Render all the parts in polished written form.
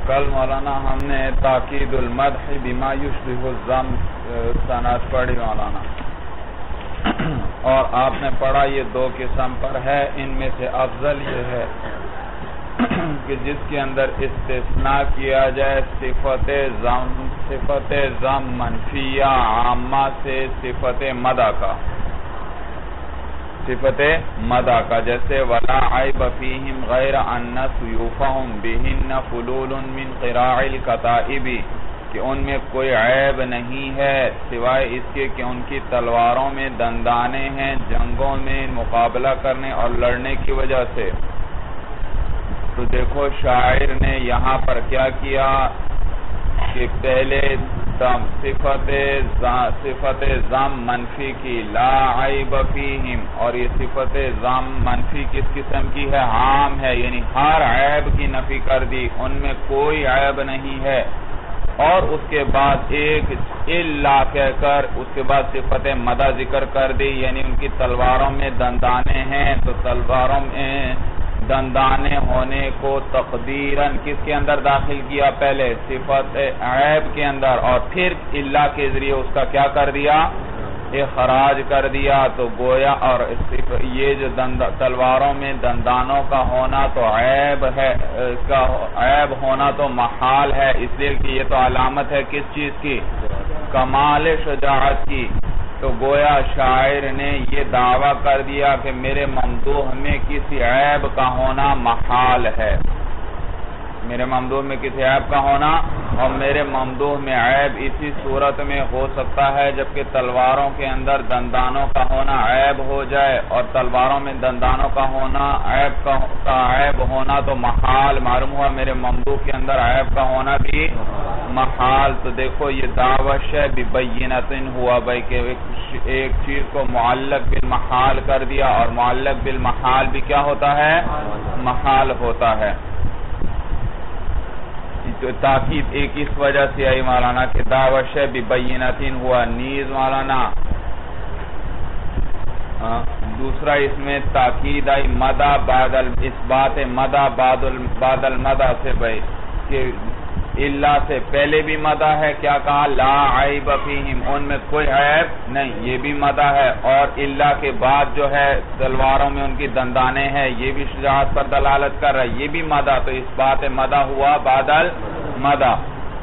کل مولانا ہم نے تاکید المدح بما یشبہ الذم سند پڑھی مولانا، اور آپ نے پڑھا یہ دو قسم پر ہے۔ ان میں سے افضل یہ ہے کہ جس کے اندر استثناء کیا جائے صفت ضم منفیہ عامہ سے صفت مدح کا، جیسے وَلَا عَيْبَ فِيهِمْ غَيْرَ أَنَّ سُيُوفَهُمْ بِهِنَّ فُلُولٌ مِّن قِرَاعِ الْكَتَائِبِ، کہ ان میں کوئی عیب نہیں ہے سوائے اس کے کہ ان کی تلواروں میں دندانے ہیں جنگوں میں مقابلہ کرنے اور لڑنے کی وجہ سے۔ تو دیکھو شاعر نے یہاں پر کیا کیا کہ پہلے صفت ضم منفی کی لا عیب فیہم، اور یہ صفت ضم منفی کس قسم کی ہے؟ عام ہے، یعنی ہر عیب کی نفی کر دی، ان میں کوئی عیب نہیں ہے۔ اور اس کے بعد ایک الا کہہ کر اس کے بعد صفت مدح ذکر کر دی، یعنی ان کی تلواروں میں دندانے ہیں، تو تلواروں میں دندانے ہونے کو تقدیراً کس کے اندر داخل کیا؟ پہلے صفت عیب کے اندر، اور پھر الا کے ذریعے اس کا کیا کر دیا؟ اخراج کر دیا۔ تو گویا اور یہ جو تلواروں میں دندانوں کا ہونا تو عیب ہے، اس کا عیب ہونا تو محال ہے، اس لیے کہ یہ تو علامت ہے کس چیز کی؟ کمال شجاعت کی۔ تو گویا شاعر نے یہ دعویٰ کر دیا کہ میرے ممدوح میں کسی عیب کا ہونا محال ہے، میرے ممدوح میں کسی عیب کا ہونا، اور میرے ممدوح میں عیب اسی صورت میں ہو سکتا ہے جبکہ تلواروں کے اندر دندانوں کا ہونا عیب ہو جائے، اور تلواروں میں دندانوں کا ہونا عیب ہونا تو محال، معلوم ہوا میرے ممدوح کے اندر عیب کا ہونا بھی محال۔ تو دیکھو یہ دعوت ببینۃ ہوا بھائی کہ ایک چیز کو معلق بالمحال کر دیا، اور معلق بالمحال بھی کیا ہوتا ہے؟ محال ہوتا ہے۔ تو تاکید ایک اس وجہ سے آئی مولانا کہ دعوت ببینۃ ہوا، نیز مولانا دوسرا اس میں تاکید آئی مدح بعد اثبات مدح بعد المدح سے بھائی کہ اللہ سے پہلے بھی مدح ہے، کیا کہا؟ لا عیب فیہم، ان میں کوئی عیب نہیں، یہ بھی مدح ہے، اور اللہ کے بعد جو ہے تلواروں میں ان کی دندانے ہیں، یہ بھی شجاعت پر دلالت کر رہا ہے، یہ بھی مدح، تو اس بات مدح ہوا بعد المدح۔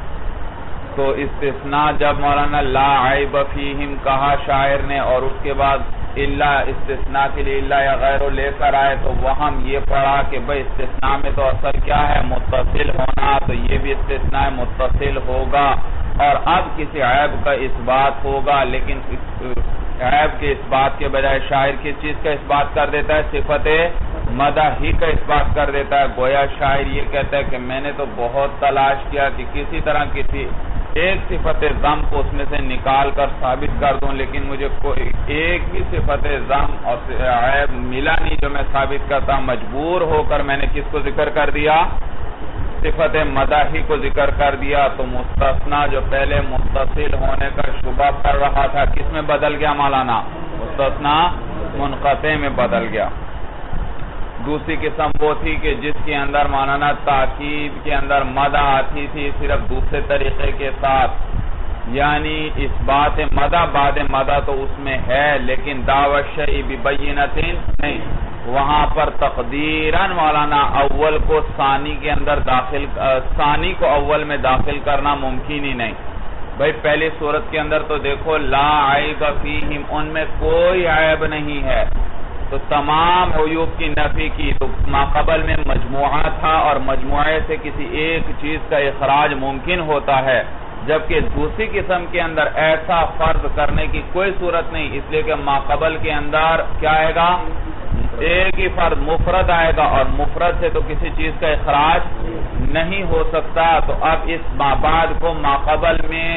تو استثناء جب مولانا لا عیب فیہم کہا شاعر نے، اور اس کے بعد اللہ استثناء کے لیے اللہ یا غیر لے کر آئے، تو وہاں یہ پڑھا کہ بھئی استثناء میں تو اصل کیا ہے؟ متصل ہونا، تو یہ بھی استثناء متصل ہوگا، اور اب کسی عیب کا اثبات ہوگا، لیکن عیب کے اثبات کے بجائے شاعر کس چیز کا اثبات کر دیتا ہے؟ صفت مدح ہی کا اثبات کر دیتا ہے۔ گویا شاعر یہ کہتا ہے کہ میں نے تو بہت تلاش کیا کہ کسی طرح کسی ایک صفت ضم کو اس میں سے نکال کر ثابت کر دوں، لیکن مجھے کوئی ایک بھی صفت ضم اور عیب ملا نہیں جو میں ثابت کرتا، مجبور ہو کر میں نے کس کو ذکر کر دیا؟ صفت مدح ہی کو ذکر کر دیا۔ تو مستثنیٰ جو پہلے متصل ہونے کا شبہ کر رہا تھا کس میں بدل گیا مولانا؟ مستثنیٰ منقطع میں بدل گیا۔ دوسری قسم وہ تھی کہ جس کے اندر مولانا تاکید کے اندر مدح آتی تھی صرف دوسرے طریقے کے ساتھ، یعنی اس بات مدح بعد مدح تو اس میں ہے، لیکن دعوت شیء ببینۃ نہیں، وہاں پر تقدیراً مولانا اول کو ثانی کے اندر ثانی کو اول میں داخل کرنا ممکن ہی نہیں۔ بھئی پہلی صورت کے اندر تو دیکھو لا عیب فیہم، ان میں کوئی عیب نہیں ہے، تو تمام عیوب کی نفی کی، تو ماقبل میں مجموعہ تھا، اور مجموعے سے کسی ایک چیز کا اخراج ممکن ہوتا ہے، جبکہ دوسری قسم کے اندر ایسا فرض کرنے کی کوئی صورت نہیں، اس لیے کہ ماقبل کے اندر کیا آئے گا؟ ایک ہی فرد مفرد آئے گا، اور مفرد سے تو کسی چیز کا اخراج نہیں ہو سکتا۔ تو اب اس مابعد کو ماقبل میں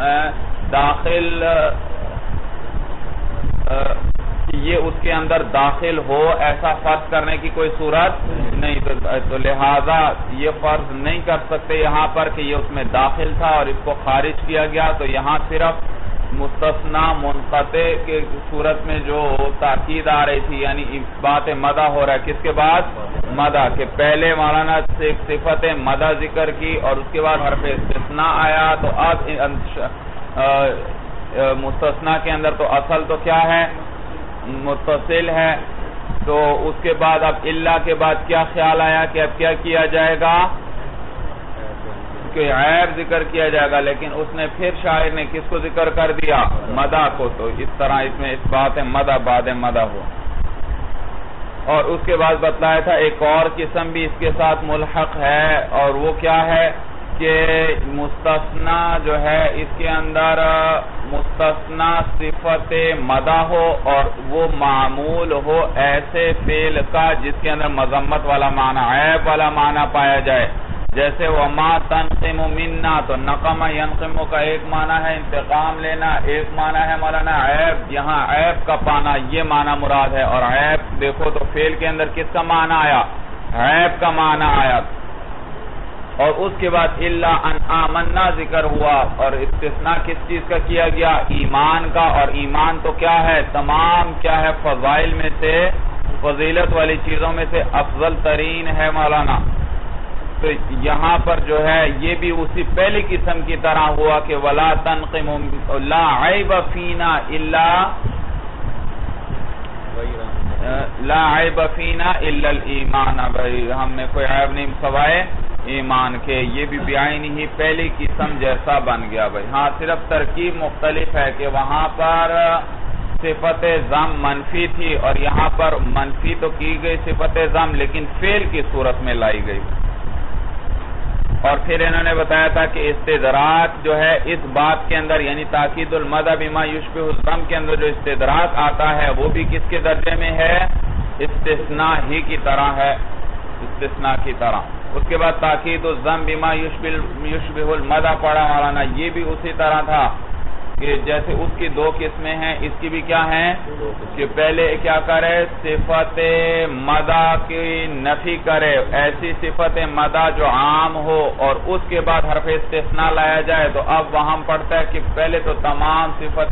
داخل یہ اس کے اندر داخل ہو ایسا فرض کرنے کی کوئی صورت نہیں، تو لہذا یہ فرض نہیں کر سکتے یہاں پر کہ یہ اس میں داخل تھا اور اس کو خارج کیا گیا۔ تو یہاں صرف مستثنیٰ منقطع کے صورت میں جو تاکید آ رہی تھی، یعنی اس بات مدح ہو رہا ہے کس کے بعد؟ مدہ کہ پہلے مولانا صفت مدہ ذکر کی اور اس کے بعد حرف استثناء آیا تو اب مستثنیٰ کے اندر تو اصل تو کیا ہے متصل ہے تو اس کے بعد اب الا کے بعد کیا خیال آیا کہ اب کیا کیا جائے گا کہ عیب ذکر کیا جائے گا لیکن اس نے پھر شاعر نے کس کو ذکر کر دیا مدہ کو تو اس طرح اس میں اس بات مدہ بعد مدہ ہو اور اس کے بعد بتلایا تھا ایک اور قسم بھی اس کے ساتھ ملحق ہے اور وہ کیا ہے کہ مستثنیٰ جو ہے اس کے اندر مستثنیٰ صفت مدہ ہو اور وہ معمول ہو ایسے فعل کا جس کے اندر مذمت والا معنی عیب والا معنی پایا جائے جیسے وما تنقم منا تو نقم ینقم کا ایک معنی ہے انتقام لینا ایک معنی ہے مولانا عیب یہاں عیب کا پانا یہ معنی مراد ہے اور عیب دیکھو تو فعل کے اندر کس کا معنی آیا عیب کا معنی آیا اور اس کے بعد الا ان آمنا ذکر ہوا اور استثناء کس چیز کا کیا گیا ایمان کا اور ایمان تو کیا ہے تمام کیا ہے فضائل میں سے فضیلت والی چیزوں میں سے افضل ترین ہے مولانا تو یہاں پر جو ہے یہ بھی اسی پہلی قسم کی طرح ہوا کہ ولا تنقم لا عیب فینا الا لا عیب فینا الا الایمان بھائی ہم میں کوئی عیب نہیں سوائے ایمان کے یہ بھی بعین ہی پہلی قسم جیسا بن گیا بھائی ہاں صرف ترکیب مختلف ہے کہ وہاں پر صفت ضم منفی تھی اور یہاں پر منفی تو کی گئی صفت ضم لیکن فعل کی صورت میں لائی گئی اور پھر انہوں نے بتایا تھا کہ استدراک جو ہے اس بات کے اندر یعنی تاکید المدہ بما یشبہ الضم کے اندر جو استدراک آتا ہے وہ بھی کس کے درجے میں ہے استثناء ہی کی طرح ہے استثناء کی طرح اس کے بعد تاکید الضم بما یشبہ المدہ پڑھا مولانا یہ بھی اسی طرح تھا کہ جیسے اس کی دو قسمیں ہیں اس کی بھی کیا ہیں کہ پہلے کیا کرے صفت مدہ کی نفی کرے ایسی صفت مدہ جو عام ہو اور اس کے بعد حرف استثناء لایا جائے تو اب وہاں پڑھتا ہے کہ پہلے تو تمام صفات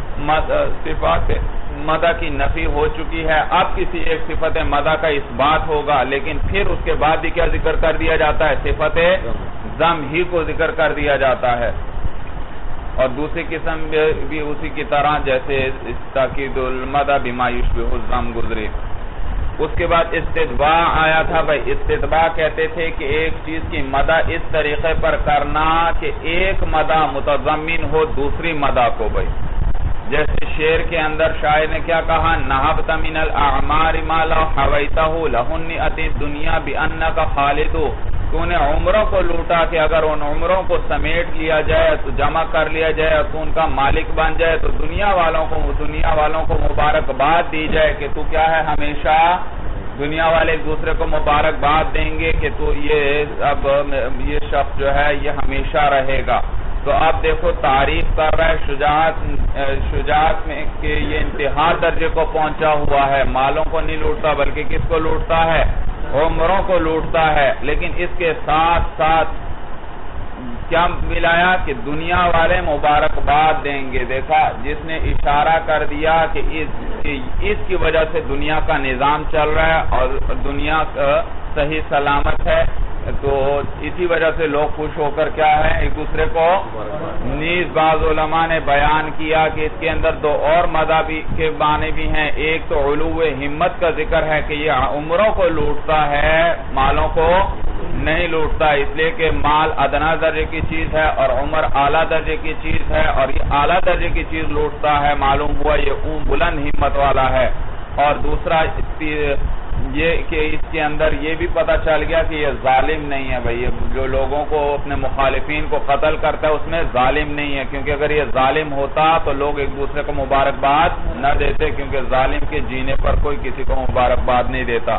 مدہ کی نفی ہو چکی ہے اب کسی ایک صفت مدہ کا اس بات ہوگا لیکن پھر اس کے بعد بھی کیا ذکر کر دیا جاتا ہے صفت ضم ہی کو ذکر کر دیا جاتا ہے اور دوسری قسم بھی اسی کی طرح جیسے تاکید المدہ بما یشبہ الضم گزری اس کے بعد استتباع آیا تھا بھائی استتباع کہتے تھے کہ ایک چیز کی مدہ اس طریقے پر کرنا کہ ایک مدہ متضمن ہو دوسری مدہ کو بھائی جیسے شعر کے اندر شاعر نے کیا کہا نہبت من الاعمار ما لو حویتہ لہنئت الدنیا بانک خالد تو نے عمروں کو لوٹا کہ اگر ان عمروں کو سمیٹ لیا جائے تو جمع کر لیا جائے تو ان کا مالک بن جائے تو دنیا والوں کو مبارکباد دی جائے کہ تو کیا ہے ہمیشہ دنیا والے ایک دوسرے کو مبارکباد دیں گے کہ تو اب یہ شخص جو ہے یہ ہمیشہ رہے گا تو اب دیکھو تعریف کر رہا ہے شجاعت میں کہ یہ انتہا درجے کو پہنچا ہوا ہے مالوں کو نہیں لوٹتا بلکہ کس کو لوٹتا ہے عمروں کو لوٹتا ہے لیکن اس کے ساتھ ساتھ کیا ملایا کہ دنیا والے مبارکباد دیں گے دیکھا جس نے اشارہ کر دیا کہ اس کی وجہ سے دنیا کا نظام چل رہا ہے اور دنیا صحیح سلامت ہے تو اسی وجہ سے لوگ خوش ہو کر کیا ہے ایک دوسرے کو نیز بعض علماء نے بیان کیا کہ اس کے اندر دو اور مذہبی کے معنی بھی ہیں ایک تو علو ہمت کا ذکر ہے کہ یہ عمروں کو لوٹتا ہے مالوں کو نہیں لوٹتا اس لیے کہ مال ادنا درجے کی چیز ہے اور عمر اعلیٰ درجے کی چیز ہے اور یہ اعلیٰ درجے کی چیز لوٹتا ہے معلوم ہوا یہ بلند ہمت والا ہے اور دوسرا یہ کہ اس کے اندر یہ بھی پتہ چل گیا کہ یہ ظالم نہیں ہے بھائی جو لوگوں کو اپنے مخالفین کو قتل کرتا ہے اس میں ظالم نہیں ہے کیونکہ اگر یہ ظالم ہوتا تو لوگ ایک دوسرے کو مبارکباد نہ دیتے کیونکہ ظالم کے جینے پر کوئی کسی کو مبارکباد نہیں دیتا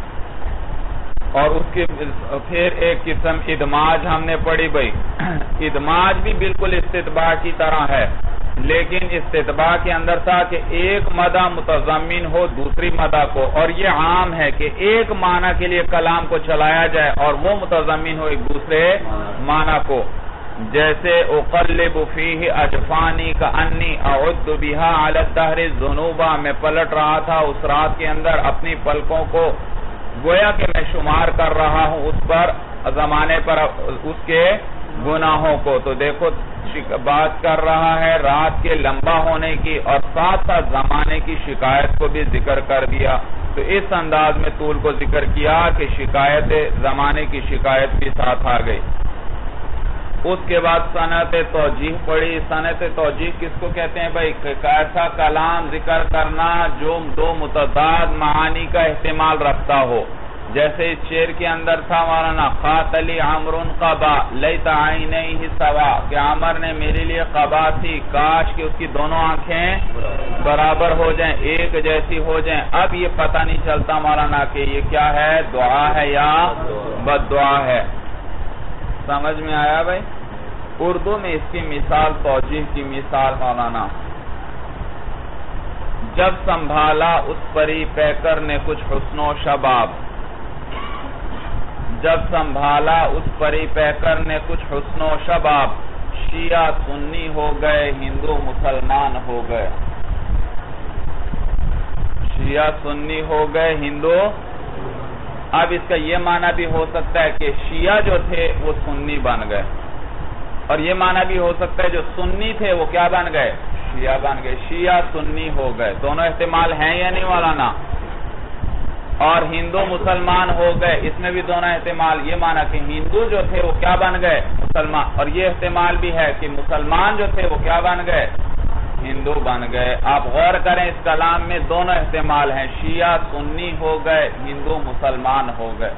اور اس کے پھر ایک قسم ادماج ہم نے پڑھی بھائی ادماج بھی بالکل استتباع کی طرح ہے لیکن استتباع کے اندر تھا کہ ایک مدہ متضمن ہو دوسری مدہ کو اور یہ عام ہے کہ ایک معنی کے لیے کلام کو چلایا جائے اور وہ متضمن ہو ایک دوسرے معنی کو جیسے اقلب فیہ اجفانی کانی اعد بہا علی الدہر الذنوبا میں پلٹ رہا تھا اس رات کے اندر اپنی پلکوں کو گویا کہ میں شمار کر رہا ہوں اس پر زمانے پر اس کے گناہوں کو. تو دیکھو بات کر رہا ہے رات کے لمبا ہونے کی اور ساتھ ساتھ زمانے کی شکایت کو بھی ذکر کر دیا. تو اس انداز میں طول کو ذکر کیا کہ شکایت زمانے کی شکایت بھی ساتھ آ گئی. اس کے بعد صنعت توجیح پڑھی. صنعت توجیح کس کو کہتے ہیں بھائی؟ ایسا کلام ذکر کرنا جو دو متضاد معانی کا احتمال رکھتا ہو. جیسے اس شعر کے اندر تھا مولانا خاتلی عمر قبا لیت عینیہ سوا کہ عمر نے میرے لیے قبا تھی کاش کہ اس کی دونوں آنکھیں برابر ہو جائیں ایک جیسی ہو جائیں. اب یہ پتہ نہیں چلتا مولانا کہ یہ کیا ہے دعا ہے یا بد دعا ہے. سمجھ میں آیا بھائی؟ اردو میں اس کی مثال توجیح کی مثال مولانا جب سنبھالا اس پری پیکر نے کچھ حسن و شباب. جب سنبھالا اس پری پیکر نے کچھ حسن و شباب شیعہ سنی ہو گئے ہندو مسلمان ہو گئے. شیعہ سنی ہو گئے ہندو. اب اس کا یہ معنی بھی ہو سکتا ہے کہ شیعہ جو تھے وہ سنی بن گئے اور یہ معنی بھی ہو سکتا ہے جو سنی تھے وہ کیا بن گئے؟ شیعہ بن گئے. شیعہ سنی ہو گئے. دونوں احتمال ہیں یا نہیں مولانا؟ اور ہندو مسلمان ہو گئے اس میں بھی دونوں احتمال. یہ معنی کہ ہندو جو تھے وہ کیا بن گئے؟ مسلمان. اور یہ احتمال بھی ہے کہ مسلمان جو تھے وہ کیا بن گئے؟ ہندو بن گئے. آپ غور کریں اس کلام میں دونوں احتمال ہیں. شیعہ سنی ہو گئے ہندو مسلمان ہو گئے.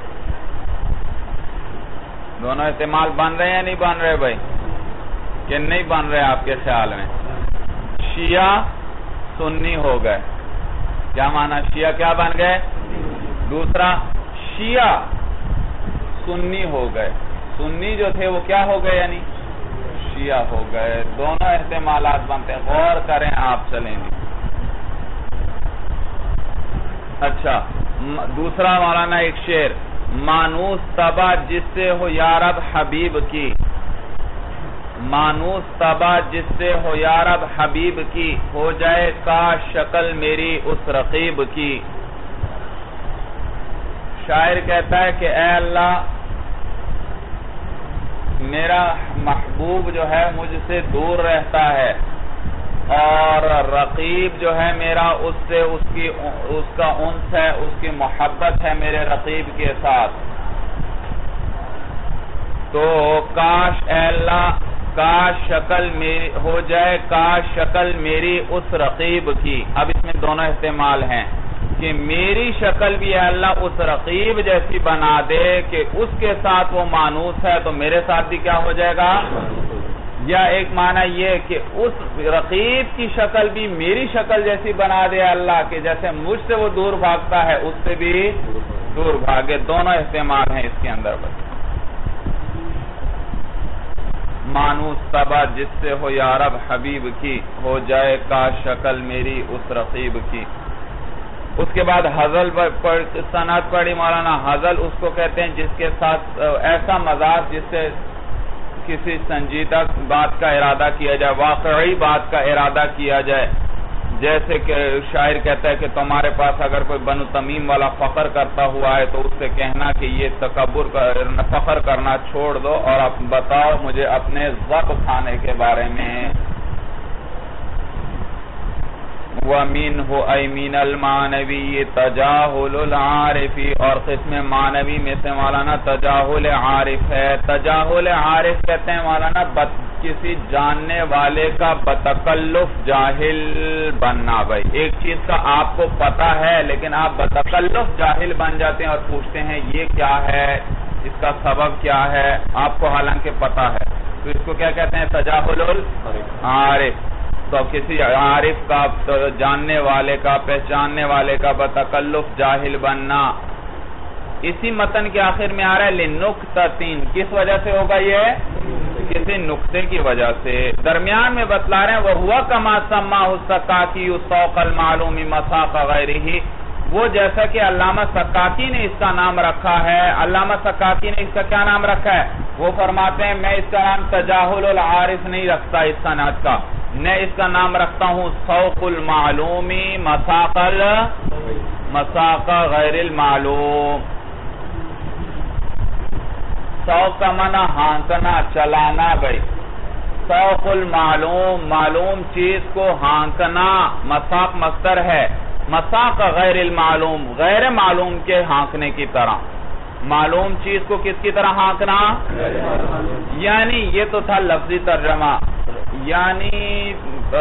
دونوں احتمال بن رہے ہیں یا نہیں بن رہے بھائی؟ کہ نہیں بن رہے آپ کے خیال میں؟ شیعہ سنی ہو گئے. کیا معنی؟ شیعہ کیا بن گئے؟ دوسرا شیعہ سنی ہو گئے. سنی جو تھے وہ کیا ہو گئے یعنی شیعہ ہو گئے. دونوں احتمالات بنتے ہیں. غور کریں آپ چلیں گے. اچھا دوسرا مولانا ایک شعر مانوس تبا جس سے ہو یارب حبیب کی. مانوس تبا جس سے ہو یارب حبیب کی ہو جائے کاش شکل میری اس رقیب کی. شاعر کہتا ہے کہ اے اللہ میرا محبوب جو ہے مجھ سے دور رہتا ہے اور رقیب جو ہے میرا اس سے اس کا انس ہے اس کی محبت ہے میرے رقیب کے ساتھ. تو کاش اے اللہ کاش شکل میری ہو جائے کاش شکل میری اس رقیب کی. اب اس میں دونوں احتمال ہیں کہ میری شکل بھی اللہ اس رقیب جیسی بنا دے کہ اس کے ساتھ وہ مانوس ہے تو میرے ساتھ بھی کیا ہو جائے گا. یا ایک معنی یہ کہ اس رقیب کی شکل بھی میری شکل جیسی بنا دے اللہ کہ جیسے مجھ سے وہ دور بھاگتا ہے اس سے بھی دور بھاگے. دونوں احتمال ہیں اس کے اندر. بس مانوس تبا جس سے ہو یارب حبیب کی ہو جائے کاش شکل میری اس رقیب کی. اس کے بعد حزل صنعت پڑھی مولانا. حزل اس کو کہتے ہیں جس کے ساتھ ایسا مزاج جس سے کسی سنجیدہ بات کا ارادہ کیا جائے واقعی بات کا ارادہ کیا جائے. جیسے کہ شاعر کہتا ہے کہ تمہارے پاس اگر کوئی بنو تمیم والا فخر کرتا ہوا ہے تو اس سے کہنا کہ یہ تکبر فخر کرنا چھوڑ دو اور اب بتاؤ مجھے اپنے ضب کھانے کے بارے میں. وَمِنْهُ أَيْ مِنَ الْمَعْنَوِيِّ تَجَاهُلُ الْعَارِفِ. اور قسم معنوی میں سے مولانا تجاہل عارف ہے. تجاہل عارف کہتے ہیں مولانا کسی جاننے والے کا بتکلف جاہل بننا. بھائی ایک چیز کا آپ کو پتا ہے لیکن آپ بتکلف جاہل بن جاتے ہیں اور پوچھتے ہیں یہ کیا ہے اس کا سبب کیا ہے آپ کو حالانکہ پتا ہے. تو اس کو کیا کہتے ہیں؟ تجاہل العارف. تو کسی عارف کا جاننے والے کا پہچاننے والے کا بتکلف جاہل بننا. اسی متن کے آخر میں آ رہا ہے لنقطتین. کس وجہ سے ہوگا یہ؟ کسی نقطے کی وجہ سے. درمیان میں بتلا رہے ہیں وَهُوَ كَمَا سَمَّاهُ السَّقَّاقِيُّ سَوْقَ الْمَعْلُومِ مَسَاقَ غَيْرِهِ. وہ جیسا کہ علامہ سقاقی نے اس کا نام رکھا ہے. علامہ سقاقی نے اس کا کیا نام رکھا ہے؟ وہ فرماتے ہیں میں اس کا نام تجاہل العارف نہیں رکھتا اس صنعت کا. میں اس کا نام رکھتا ہوں سوق المعلومی مساق مساق غیر المعلوم. سوق کا معنی ہانکنا چلانا بھائی. سوق المعلوم معلوم چیز کو ہانکنا. مساق مصدر ہے. مساق غیر المعلوم غیر معلوم کے ہانکنے کی طرح. معلوم چیز کو کس کی طرح ہانکنا؟ یعنی یہ تو تھا لفظی ترجمہ. یعنی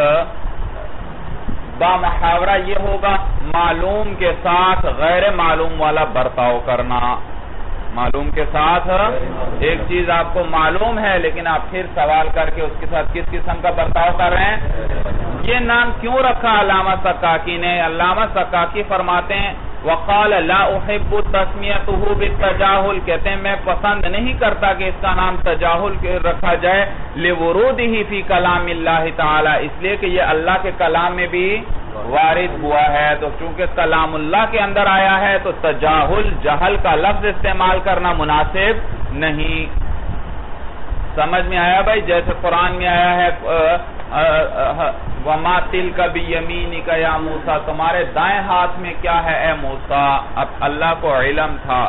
با محاورہ یہ ہوگا معلوم کے ساتھ غیر معلوم والا برتاؤ کرنا. معلوم کے ساتھ ایک چیز آپ کو معلوم ہے لیکن آپ پھر سوال کر کے اس کے ساتھ کس قسم کا برتاؤ کر رہے ہیں. یہ نام کیوں رکھا علامہ سکاکی نے؟ علامہ سکاکی فرماتے ہیں وقال لا احب تسمیتہ بالتجاہل، کہتے ہیں میں پسند نہیں کرتا کہ اس کا نام تجاہل رکھا جائے لورودہ فی کلام اللہ تعالی، اس لیے کہ یہ اللہ کے کلام میں بھی وارد ہوا ہے. تو چونکہ کلام اللہ کے اندر آیا ہے تو تجاہل جہل کا لفظ استعمال کرنا مناسب نہیں. سمجھ میں آیا بھائی؟ جیسے قرآن میں آیا ہے وَمَا تِلْكَ بِيَمِينِكَ يَا مُوسَى، تمہارے دائیں ہاتھ میں کیا ہے اے موسیٰ. اب اللہ کو علم تھا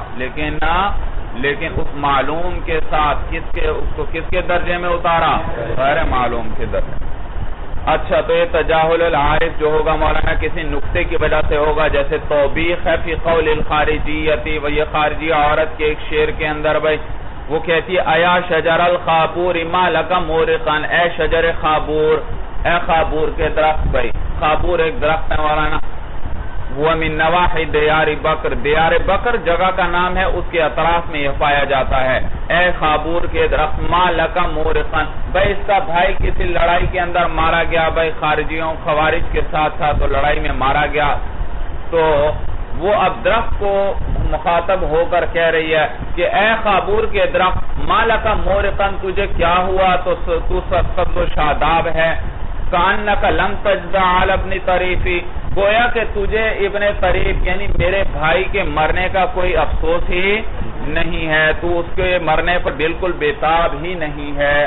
لیکن اس معلوم کے ساتھ اس کو کس کے درجے میں اتارا؟ غیر معلوم کے درجے. اچھا تو یہ تجاہل العارف جو ہوگا مولانا کسی نقطے کی وجہ سے ہوگا، جیسے توبیخ ہے فی قول الخارجیتی، وہ یہ خارجی عورت کے ایک شعر کے اندر بھائی وہ کہتی ہے ایا شجر الخابور ما لک مورقن، اے شجر خابور، اے خابور کے درخت. بھائی خابور ایک درخت ہے مولانا. وہ من نواحی دیار بکر، دیار بکر جگہ کا نام ہے، اس کے اطراف میں یہ پایا جاتا ہے. اے خابور کے درخت ما لک مورقن، بھائی اس کا بھائی کسی لڑائی کے اندر مارا گیا، بھائی خارجیوں خوارج کے ساتھ تھا تو لڑائی میں مارا گیا. تو وہ اب درخت کو مخاطب ہو کر کہہ رہی ہے کہ اے خابور کے درخت ما لک مورقن، تجھے کیا ہوا؟ تو تو سبز و شاداب ہے. کانک لم تجزع علی ابن طریفی، گویا کہ تجھے ابن طریف یعنی میرے بھائی کے مرنے کا کوئی افسوس ہی نہیں ہے، تو اس کے مرنے پر بالکل بےتاب ہی نہیں ہے.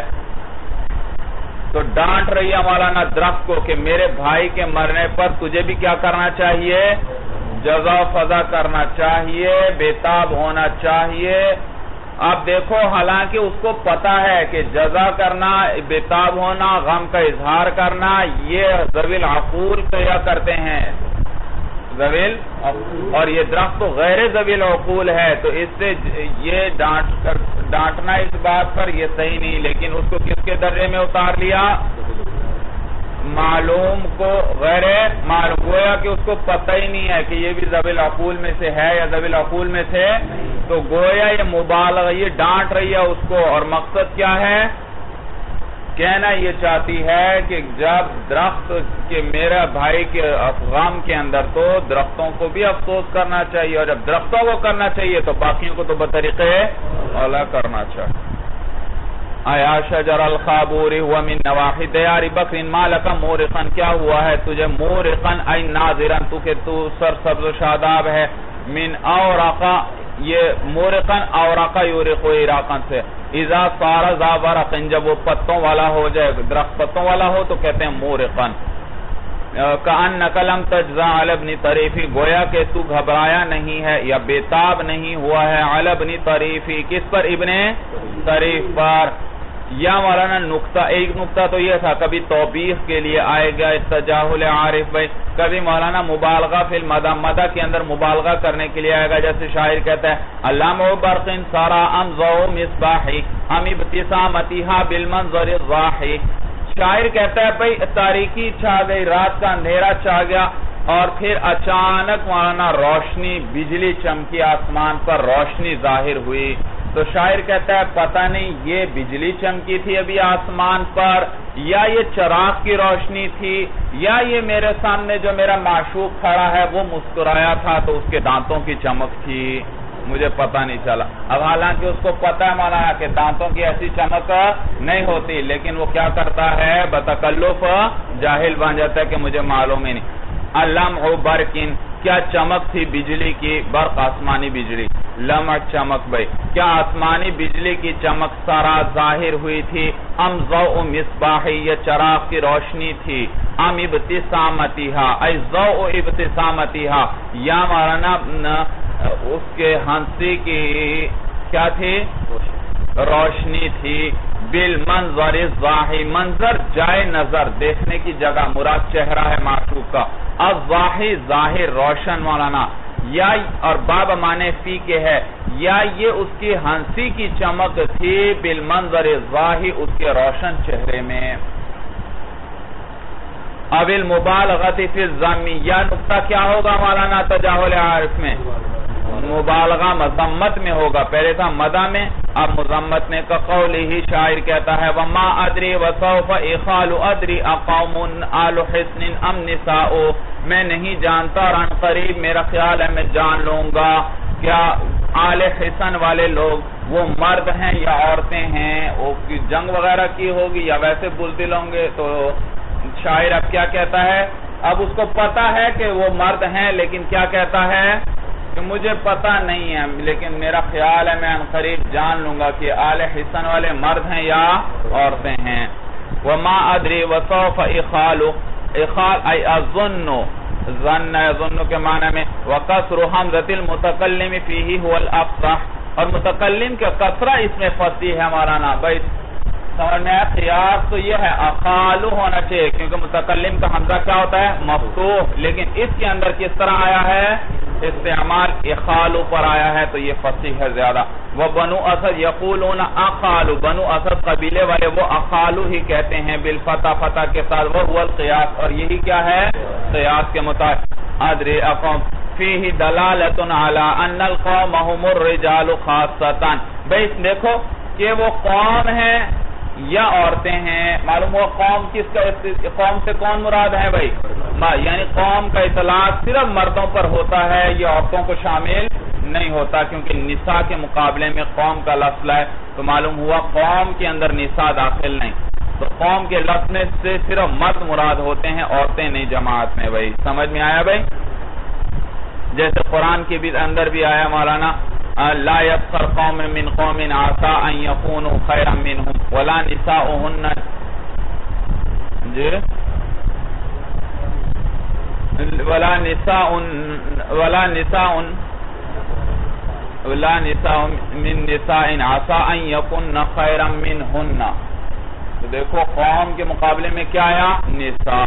تو ڈانٹ رہی ہے مولانا درخت کو کہ میرے بھائی کے مرنے پر تجھے بھی کیا کرنا چاہیے؟ جزا فضا کرنا چاہیے، بےتاب ہونا چاہیے. اب دیکھو حالانکہ اس کو پتا ہے کہ جزا کرنا، بےتاب ہونا، غم کا اظہار کرنا یہ ذوی العقول کیا کرتے ہیں، اور یہ درخت تو غیر ذوی العقول ہے. تو اس سے یہ ڈانٹنا اس بات پر یہ صحیح نہیں. لیکن اس کو کس کے درجے میں اتار لیا؟ معلوم کو غیر معلوم، گویا کہ اس کو پتہ ہی نہیں ہے کہ یہ بھی ذوی العقول میں سے ہے یا ذوی العقول میں سے. تو گویا یہ مبالغہ، یہ ڈانٹ رہی ہے اس کو، اور مقصد کیا ہے؟ کہنا یہ چاہتی ہے کہ جب درخت کے میرا بھائی کے غم کے اندر تو درختوں کو بھی افسوس کرنا چاہیے، اور جب درختوں کو کرنا چاہیے تو باقیوں کو تو بطریقے اولا کرنا چاہیے. آیا شجر الخابور هو من نواحی دیار بکر ما لک مورقن، کیا ہوا ہے تجھے؟ مورقن ای ناظرن، تو کہ تو سرسبز و شاداب ہے. من اورقا، یہ مورقن اورقا یورقو عراقن سے. اذا صار ذا ورقن، جب وہ پتوں والا ہو جائے، درخت پتوں والا ہو تو کہتے ہیں مورقن. کأنک لم تجزع علی ابن طریفی، گویا کہ تو گھبرایا نہیں ہے یا بےتاب نہیں ہوا ہے علی ابن طریفی، کس پر؟ ابن طریف پر. یا مولانا نقطہ، ایک نقطہ تو یہ تھا کبھی توبیخ کے لیے آئے گا تجاہل عارف بھائی، کبھی مولانا مبالغہ فی المدح، مدح کے اندر مبالغہ کرنے کے لیے آئے گا. جیسے شاعر کہتا ہے علامہ برقن سارا امضو مصباحی ام ابتسامتها بالمنظر الضاحی. شاعر کہتا ہے بھئی تاریکی چھا گئی، رات کا اندھیرا چھا گیا، اور پھر اچانک مولانا روشنی، بجلی چمکی، آسمان پر روشنی ظاہر ہوئی. تو شاعر کہتا ہے پتہ نہیں یہ بجلی چمکی تھی ابھی آسمان پر، یا یہ چراغ کی روشنی تھی، یا یہ میرے سامنے جو میرا معشوق کھڑا ہے وہ مسکرایا تھا تو اس کے دانتوں کی چمک تھی، مجھے پتہ نہیں چلا. اب حالانکہ اس کو پتہ ہے مولانا کہ دانتوں کی ایسی چمک نہیں ہوتی، لیکن وہ کیا کرتا ہے؟ بتکلف جاہل بن جاتا ہے کہ مجھے معلوم ہی نہیں. اللمع برقن کیا چمک تھی بجلی کی؟ برق آسمانی بجلی، لمع چمک بھائی، کیا آسمانی بجلی کی چمک سارا ظاہر ہوئی تھی؟ ام ضوء مصباحی، یہ چراغ کی روشنی تھی؟ ام ابتسامتیہا، ای ضوء ابتسامتیہا، یا مولانا اس کے ہنسی کی کیا تھی؟ روشنی تھی۔ بالمنظر الظاہی، منظر جائے نظر، دیکھنے کی جگہ، مراد چہرہ ہے معشوق کا، الظاہی ظاہر روشن مولانا، یا اور باب معنی فی کے ہے، یا یہ اس کی ہنسی کی چمک تھی بالمنظر الظاہی، اس کے روشن چہرے میں۔ اب المبالغۃ فی الذم، یا نقطہ کیا ہوگا مولانا تجاہل عارف میں؟ مبالغہ مذمت میں ہوگا، پہلے تھا مدح میں، اب مذمت میں، کقولہ ہی شاعر کہتا ہے وما ادری وسوف اخال ادری اقوم آل حسن ام نساء، میں نہیں جانتا اور عن قریب میرا خیال ہے میں جان لوں گا کیا آل حسن والے لوگ وہ مرد ہیں یا عورتیں ہیں، وہ جنگ وغیرہ کی ہوگی یا ویسے بزدل ہوں گے۔ تو شاعر اب کیا کہتا ہے؟ اب اس کو پتا ہے کہ وہ مرد ہیں، لیکن کیا کہتا ہے کہ مجھے پتا نہیں ہے، لیکن میرا خیال ہے میں ان قریب جان لوں گا کہ آل حسن والے مرد ہیں یا عورتیں ہیں۔ وما ادری وسوف اخال، اخال ای اظن، ظن ظن کے معنی میں، وقصر حمزۃ المتکلم فیہ هو الافصح، اور متکلم کے قصرہ اس میں فصیح ہے مولانا بھائی، سمجھ میں آیا؟ قیاس تو یہ ہے اخالو ہونا چاہیے، کیونکہ متکلم کا حمزہ کیا ہوتا ہے؟ مفتوح، لیکن اس کے اندر کس طرح آیا ہے؟ استعمال اخالو پر آیا ہے، تو یہ فصیح ہے زیادہ۔ وہ بنو اسد یقولون اخالو، بنو اسد قبیلے والے وہ اخالو ہی کہتے ہیں بالفتح، فتح کے ساتھ، وہ هو القیاس، اور یہی کیا ہے؟ قیاس کے مطابق۔ ادری اقوم فیہ دلالۃ علی ان القوم هم الرجال خاصۃ، بھئی دیکھو کہ وہ قوم ہیں یا عورتیں ہیں، معلوم ہوا قوم کس کا، قوم سے کون مراد ہے بھائی؟ یعنی قوم کا اطلاق صرف مردوں پر ہوتا ہے، یہ عورتوں کو شامل نہیں ہوتا، کیونکہ نساء کے مقابلے میں قوم کا لفظ ہے، تو معلوم ہوا قوم کے اندر نساء داخل نہیں، تو قوم کے لفظ میں سے صرف مرد مراد ہوتے ہیں، عورتیں نہیں جماعت میں بھائی، سمجھ میں آیا بھائی؟ جیسے قرآن کے بھی اندر بھی آیا مولانا لا يسخر قوم من قوم عسى ان يكونوا خيرا منهم ولا نساؤهن ولا نساء من نساء عسى ان يكن خيرا منهن، تو دیکھو قوم کے مقابلے میں کیا آیا؟ نساء۔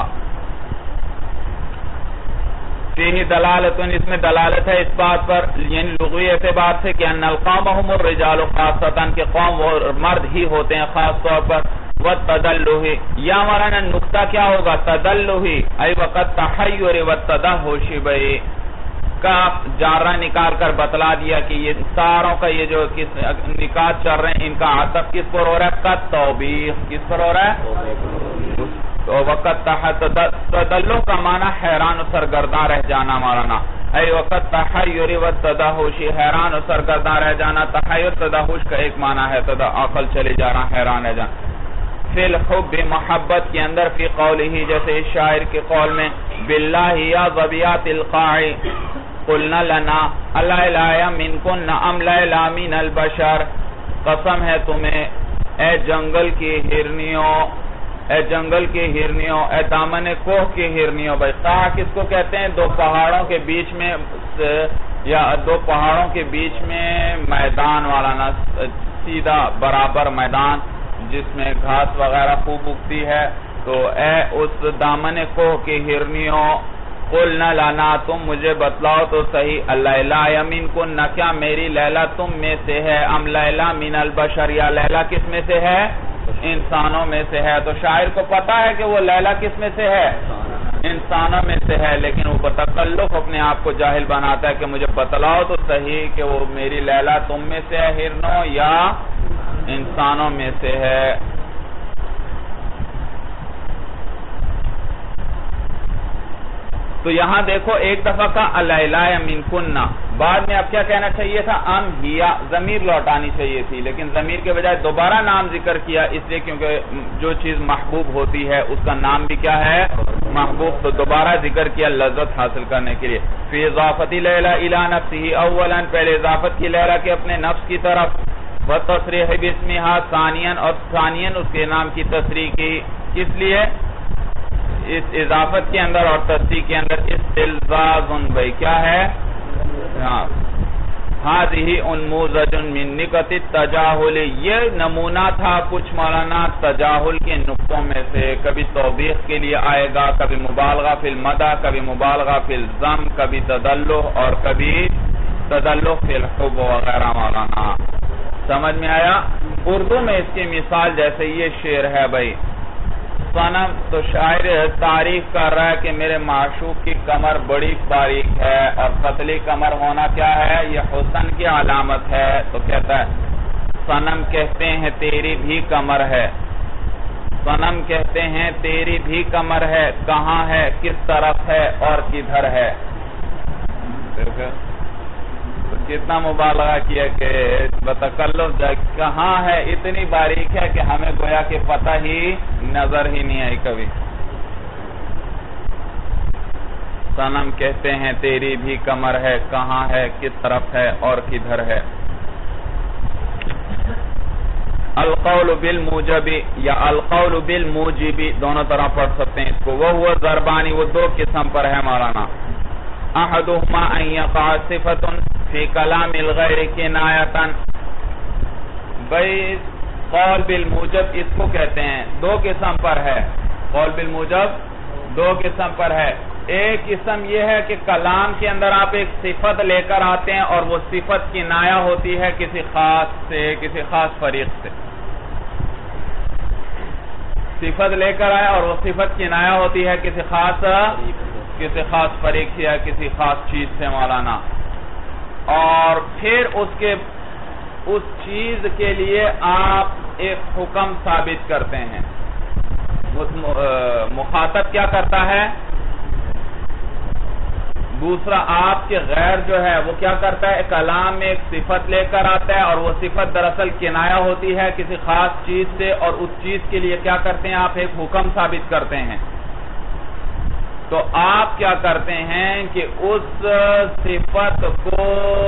فیہ دلالت، اس میں دلالت ہے اس بات پر، یعنی لغوی اعتبار سے کہ ان القوم هم الرجال خاصۃ، کہ قوم وہ مرد ہی ہوتے ہیں خاص طور پر۔ والتدلہ، یا مولانا نقطہ کیا ہوگا؟ تدلہ ای وقت تحیر والتدہش بھئی، کا جارہ نکال کر بتلا دیا کہ یہ ساروں کا یہ جو نکاح چل رہے ہیں ان کا عطف کس پر ہو رہا ہے؟ قد توبیخ، کس پر ہو رہا ہے؟ تو وقت تدلہ کا معنی حیران و سرگرداں رہ جانا مولانا، ای وقت تحیر و تدہش، حیران و سرگرداں رہ جانا، تحیر تدہش کا ایک معنی ہے عقل چلے جانا، حیران رہ جانا۔ فی الحب، محبت کے اندر، فی قولہ جیسے اس شاعر کے قول میں، باللہ یا ضبیات القاعی قلنا لنا الا الہ منکن ام لیلا من البشر، قسم ہے تمہیں اے جنگل کی ہرنیوں، اے جنگل کی ہرنیوں، اے دامن کوہ کی ہرنیوں۔ بھائی قاع کس کو کہتے ہیں؟ دو پہاڑوں کے بیچ میں، یا دو پہاڑوں کے بیچ میں میدان والا نا، سیدھا برابر میدان جس میں گھاس وغیرہ خوب اگتی ہے، تو اے اس دامن کوہ کی ہرنیوں، قلنا لنا، تم مجھے بتلاؤ تو صحیح، اللیلہ منکن، کیا میری لیلہ تم میں سے ہے، ام لیلہ من البشر، یا لیلہ کس میں سے ہے؟ انسانوں میں سے ہے۔ تو شاعر کو پتا ہے کہ وہ لیلہ کس میں سے ہے؟ انسانوں میں سے ہے، لیکن وہ بتکلف اپنے آپ کو جاہل بناتا ہے کہ مجھے بتلاؤ تو صحیح کہ وہ میری لیلہ تم میں سے ہے ہرنوں یا انسانوں میں سے ہے۔ تو یہاں دیکھو ایک دفعہ کا الیلا من کننا، بعد میں اب کیا کہنا چاہیے تھا؟ ام ہیا، ضمیر لوٹانی چاہیے تھی، لیکن ضمیر کے بجائے دوبارہ نام ذکر کیا، اس لیے کیونکہ جو چیز محبوب ہوتی ہے اس کا نام بھی کیا ہے؟ محبوب، تو دوبارہ ذکر کیا لذت حاصل کرنے کے لیے۔ فی اضافت لیلا الی نفسہ اولا، پہلے اضافت کی لیلا کے اپنے نفس کی طرف، وتصریح باسمہا ثانیا، اور ثانیا اس کے نام کی تصریح کی، کس لیے؟ اس اضافت کے اندر اور تصریح کے اندر استلزاز بھائی کیا ہے؟ ہذہ انموذج من نکت التجاہل، یہ نمونہ تھا کچھ مولانا تجاہل کے نقطوں میں سے، کبھی توبیخ کے لیے آئے گا، کبھی مبالغہ فی المدح، کبھی مبالغہ فی الذم، کبھی تدلہ اور کبھی تدلہ فی الحب وغیرہ مولانا، سمجھ میں آیا؟ اردو میں اس کی مثال جیسے یہ شعر ہے بھائی، صنم، تو شاعر تعریف کر رہا ہے کہ میرے معشوق کی کمر بڑی باریک ہے، اور پتلی کمر ہونا کیا ہے؟ یہ حسن کی علامت ہے، تو کہتا ہے صنم کہتے ہیں تیری بھی کمر ہے، صنم کہتے ہیں تیری بھی کمر ہے، کہاں ہے، کس طرف ہے اور کدھر ہے؟ کتنا مبالغہ کیا کہ بتکلف کہاں ہے، اتنی باریک ہے کہ ہمیں گویا کہ پتہ ہی نظر ہی نہیں آئی کبھی۔ صنم کہتے ہیں تیری بھی کمر ہے، کہاں ہے، کس طرف ہے اور کدھر ہے۔ القول بالموجب یا القول بالموجب دونوں طرح پڑھ سکتے ہیں اس کو، وہ ضربانی، وہ دو قسم پر ہے مولانا۔ احدہما ان یقع صفت فی کلام الغیر کنایتا، بھئی قول بالموجب اس کو کہتے ہیں، دو قسم پر ہے، قول بالموجب دو قسم پر ہے۔ ایک قسم یہ ہے کہ کلام کے اندر آپ ایک صفت لے کر آتے ہیں اور وہ صفت کنایہ ہوتی ہے کسی خاص سے، کسی خاص فریق سے، صفت لے کر آئے اور وہ صفت کنایہ ہوتی ہے کسی خاص فریق سے یا کسی خاص چیز سے مولانا، اور پھر اس چیز کے لیے آپ ایک حکم ثابت کرتے ہیں۔ مخاطب کیا کرتا ہے؟ دوسرا آپ کے غیر جو ہے وہ کیا کرتا ہے؟ کلام میں ایک صفت لے کر آتا ہے اور وہ صفت دراصل کنایہ ہوتی ہے کسی خاص چیز سے، اور اس چیز کے لیے کیا کرتے ہیں؟ آپ ایک حکم ثابت کرتے ہیں۔ تو آپ کیا کرتے ہیں کہ اس صفت کو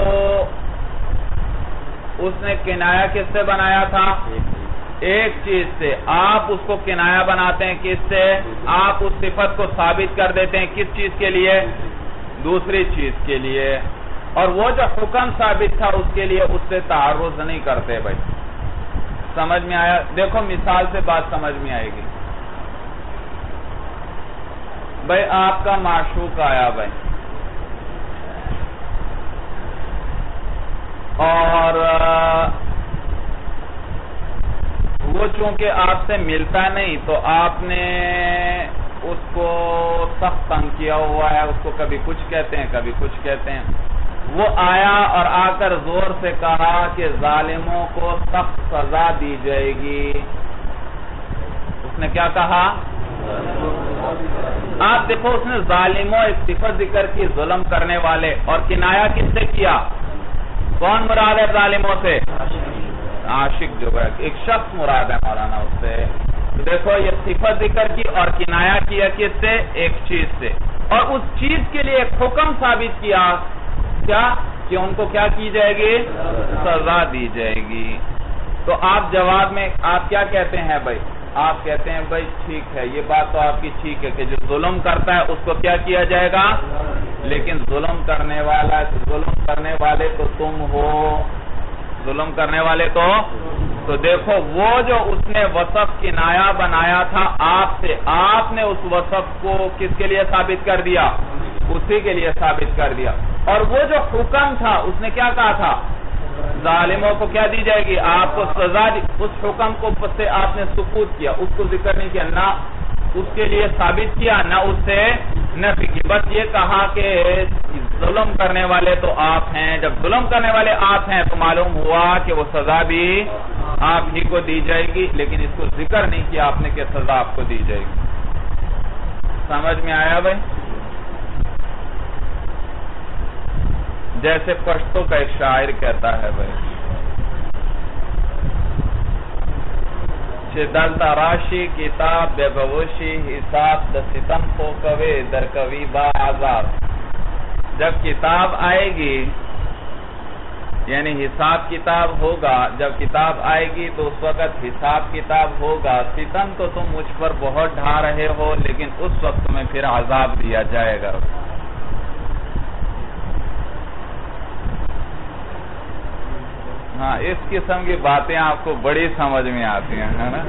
اس نے کنایہ کس سے بنایا تھا؟ ایک چیز سے، آپ اس کو کنایہ بناتے ہیں کس سے؟ آپ اس صفت کو ثابت کر دیتے ہیں کس چیز کے لیے؟ دوسری چیز کے لیے، اور وہ جو حکم ثابت تھا اس کے لیے اس سے تعارض نہیں کرتے بھائی، سمجھ میں آیا؟ دیکھو مثال سے بات سمجھ میں آئے گی۔ بھائی آپ کا معشوق آیا بھائی، اور وہ چونکہ آپ سے ملتا نہیں تو آپ نے اس کو سخت تنگ کیا ہوا ہے، اس کو کبھی کچھ کہتے ہیں کبھی کچھ کہتے ہیں۔ وہ آیا اور آ کر زور سے کہا کہ ظالموں کو سخت سزا دی جائے گی۔ اس نے کیا کہا؟ آپ دیکھو اس نے ظالموں ایک صفت ذکر کی، ظلم کرنے والے، اور کنایہ کس سے کیا؟ کون مراد ہے ظالموں سے؟ عاشق جو ہے، ایک شخص مراد ہے مولانا اس سے۔ تو دیکھو یہ صفت ذکر کی اور کنایہ کیا کس سے؟ ایک چیز سے، اور اس چیز کے لیے ایک حکم ثابت کیا، کیا؟ کہ ان کو کیا کی جائے گی؟ سزا دی جائے گی۔ تو آپ جواب میں آپ کیا کہتے ہیں بھائی؟ آپ کہتے ہیں بھائی ٹھیک ہے، یہ بات تو آپ کی ٹھیک ہے کہ جو ظلم کرتا ہے اس کو کیا کیا جائے گا، لیکن ظلم کرنے والے تو تم ہو، ظلم کرنے والے تو دیکھو وہ جو اس نے وصف کنایہ بنایا تھا آپ سے، آپ نے اس وصف کو کس کے لیے ثابت کر دیا؟ اسی کے لیے ثابت کر دیا۔ اور وہ جو حکم تھا اس نے کیا کہا تھا؟ ظالموں کو کیا دی جائے گی؟ آپ کو سزا دی۔ اس حکم کو سے آپ نے سکوت کیا، اس کو ذکر نہیں کیا، نہ اس کے لیے ثابت کیا نہ اس سے نفی کی، بس یہ کہا کہ ظلم کرنے والے تو آپ ہیں۔ جب ظلم کرنے والے آپ ہیں تو معلوم ہوا کہ وہ سزا بھی آپ ہی کو دی جائے گی، لیکن اس کو ذکر نہیں کیا آپ نے کہ سزا آپ کو دی جائے گی۔ سمجھ میں آیا بھائی؟ جیسے پشتو کا ایک شاعر کہتا ہے بھائی چه دل تراشی کتاب بے بوشی حساب د ستم خو کوي در کوي با عذاب. جب کتاب آئے گی یعنی حساب کتاب ہوگا، جب کتاب آئے گی تو اس وقت حساب کتاب ہوگا. ستم تو تم مجھ پر بہت ڈھا رہے ہو لیکن اس وقت تمہیں پھر عذاب دیا جائے گا. ہاں اس قسم کی باتیں آپ کو بڑی سمجھ میں آتی ہیں ہے نا.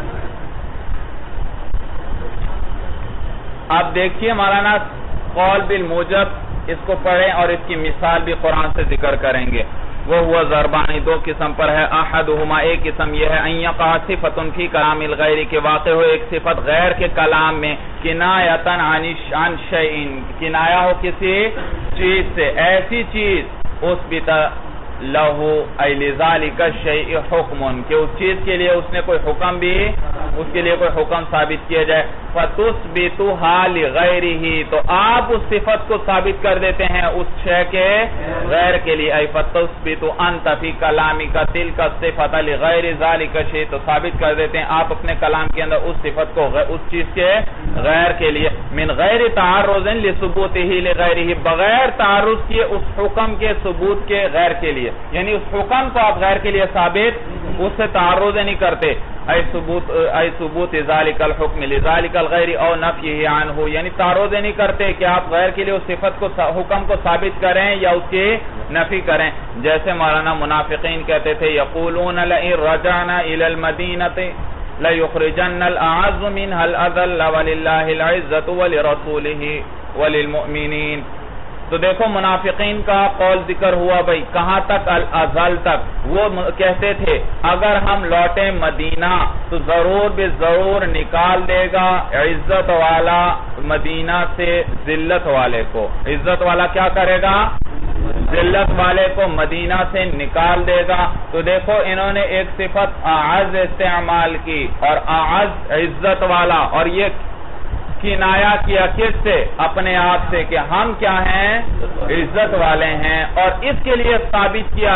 آپ دیکھیے مولانا قول بالموجب اس کو پڑھیں اور اس کی مثال بھی قرآن سے ذکر کریں گے. وہ ہوا ضربانی دو قسم پر ہے. احدہما ایک قسم یہ ہے ان یقع صفۃ فی کلام الغیر کے واقع ہو ایک صفت غیر کے کلام میں کنایۃ عن شیء کنایا ہو کسی چیز سے ایسی چیز اثبت لہو ای لذالک الشیء حکم کہ اس چیز کے لیے اس نے کوئی حکم بھی اس کے لیے کوئی حکم ثابت کیا جائے. فتثبتها لغیرہ تو آپ اس صفت کو ثابت کر دیتے ہیں اس شے کے غیر کے لیے. ای فتثبت انت فی کلامک تلک الصفۃ لغیر ذالک الشیء تو ثابت کر دیتے ہیں آپ اپنے کلام کے اندر اس صفت کو اس چیز کے غیر کے لیے من غیر تعرض لثبوتہ لغیرہ بغیر تعرض کیے اس حکم کے ثبوت کے غیر کے لیے. یعنی اس حکم کو آپ غیر کے لیے ثابت اس سے تعرض نہیں کرتے. ای ثبوت ذالک الحکم لذالک الغیر او نفیہ عنہ یعنی تعرض نہیں کرتے کہ آپ غیر کے لیے اس صفت کو حکم کو ثابت کریں یا اس کی نفی کریں. جیسے مولانا منافقین کہتے تھے یقولون لئن رجعنا الى المدینۃ لیخرجن الاعز منها الاذل وللہ العزۃ ولرسولہ وللمؤمنین. تو دیکھو منافقین کا قول ذکر ہوا بھئی کہاں تک الازل تک. وہ کہتے تھے اگر ہم لوٹیں مدینہ تو ضرور بے ضرور نکال دے گا عزت والا مدینہ سے ذلت والے کو. عزت والا کیا کرے گا؟ ذلت والے کو مدینہ سے نکال دے گا. تو دیکھو انہوں نے ایک صفت اعز استعمال کی اور اعز عزت والا اور یہ کنایا کیا کس سے؟ اپنے آپ سے کہ ہم کیا ہیں؟ عزت والے ہیں. اور اس کے لیے ثابت کیا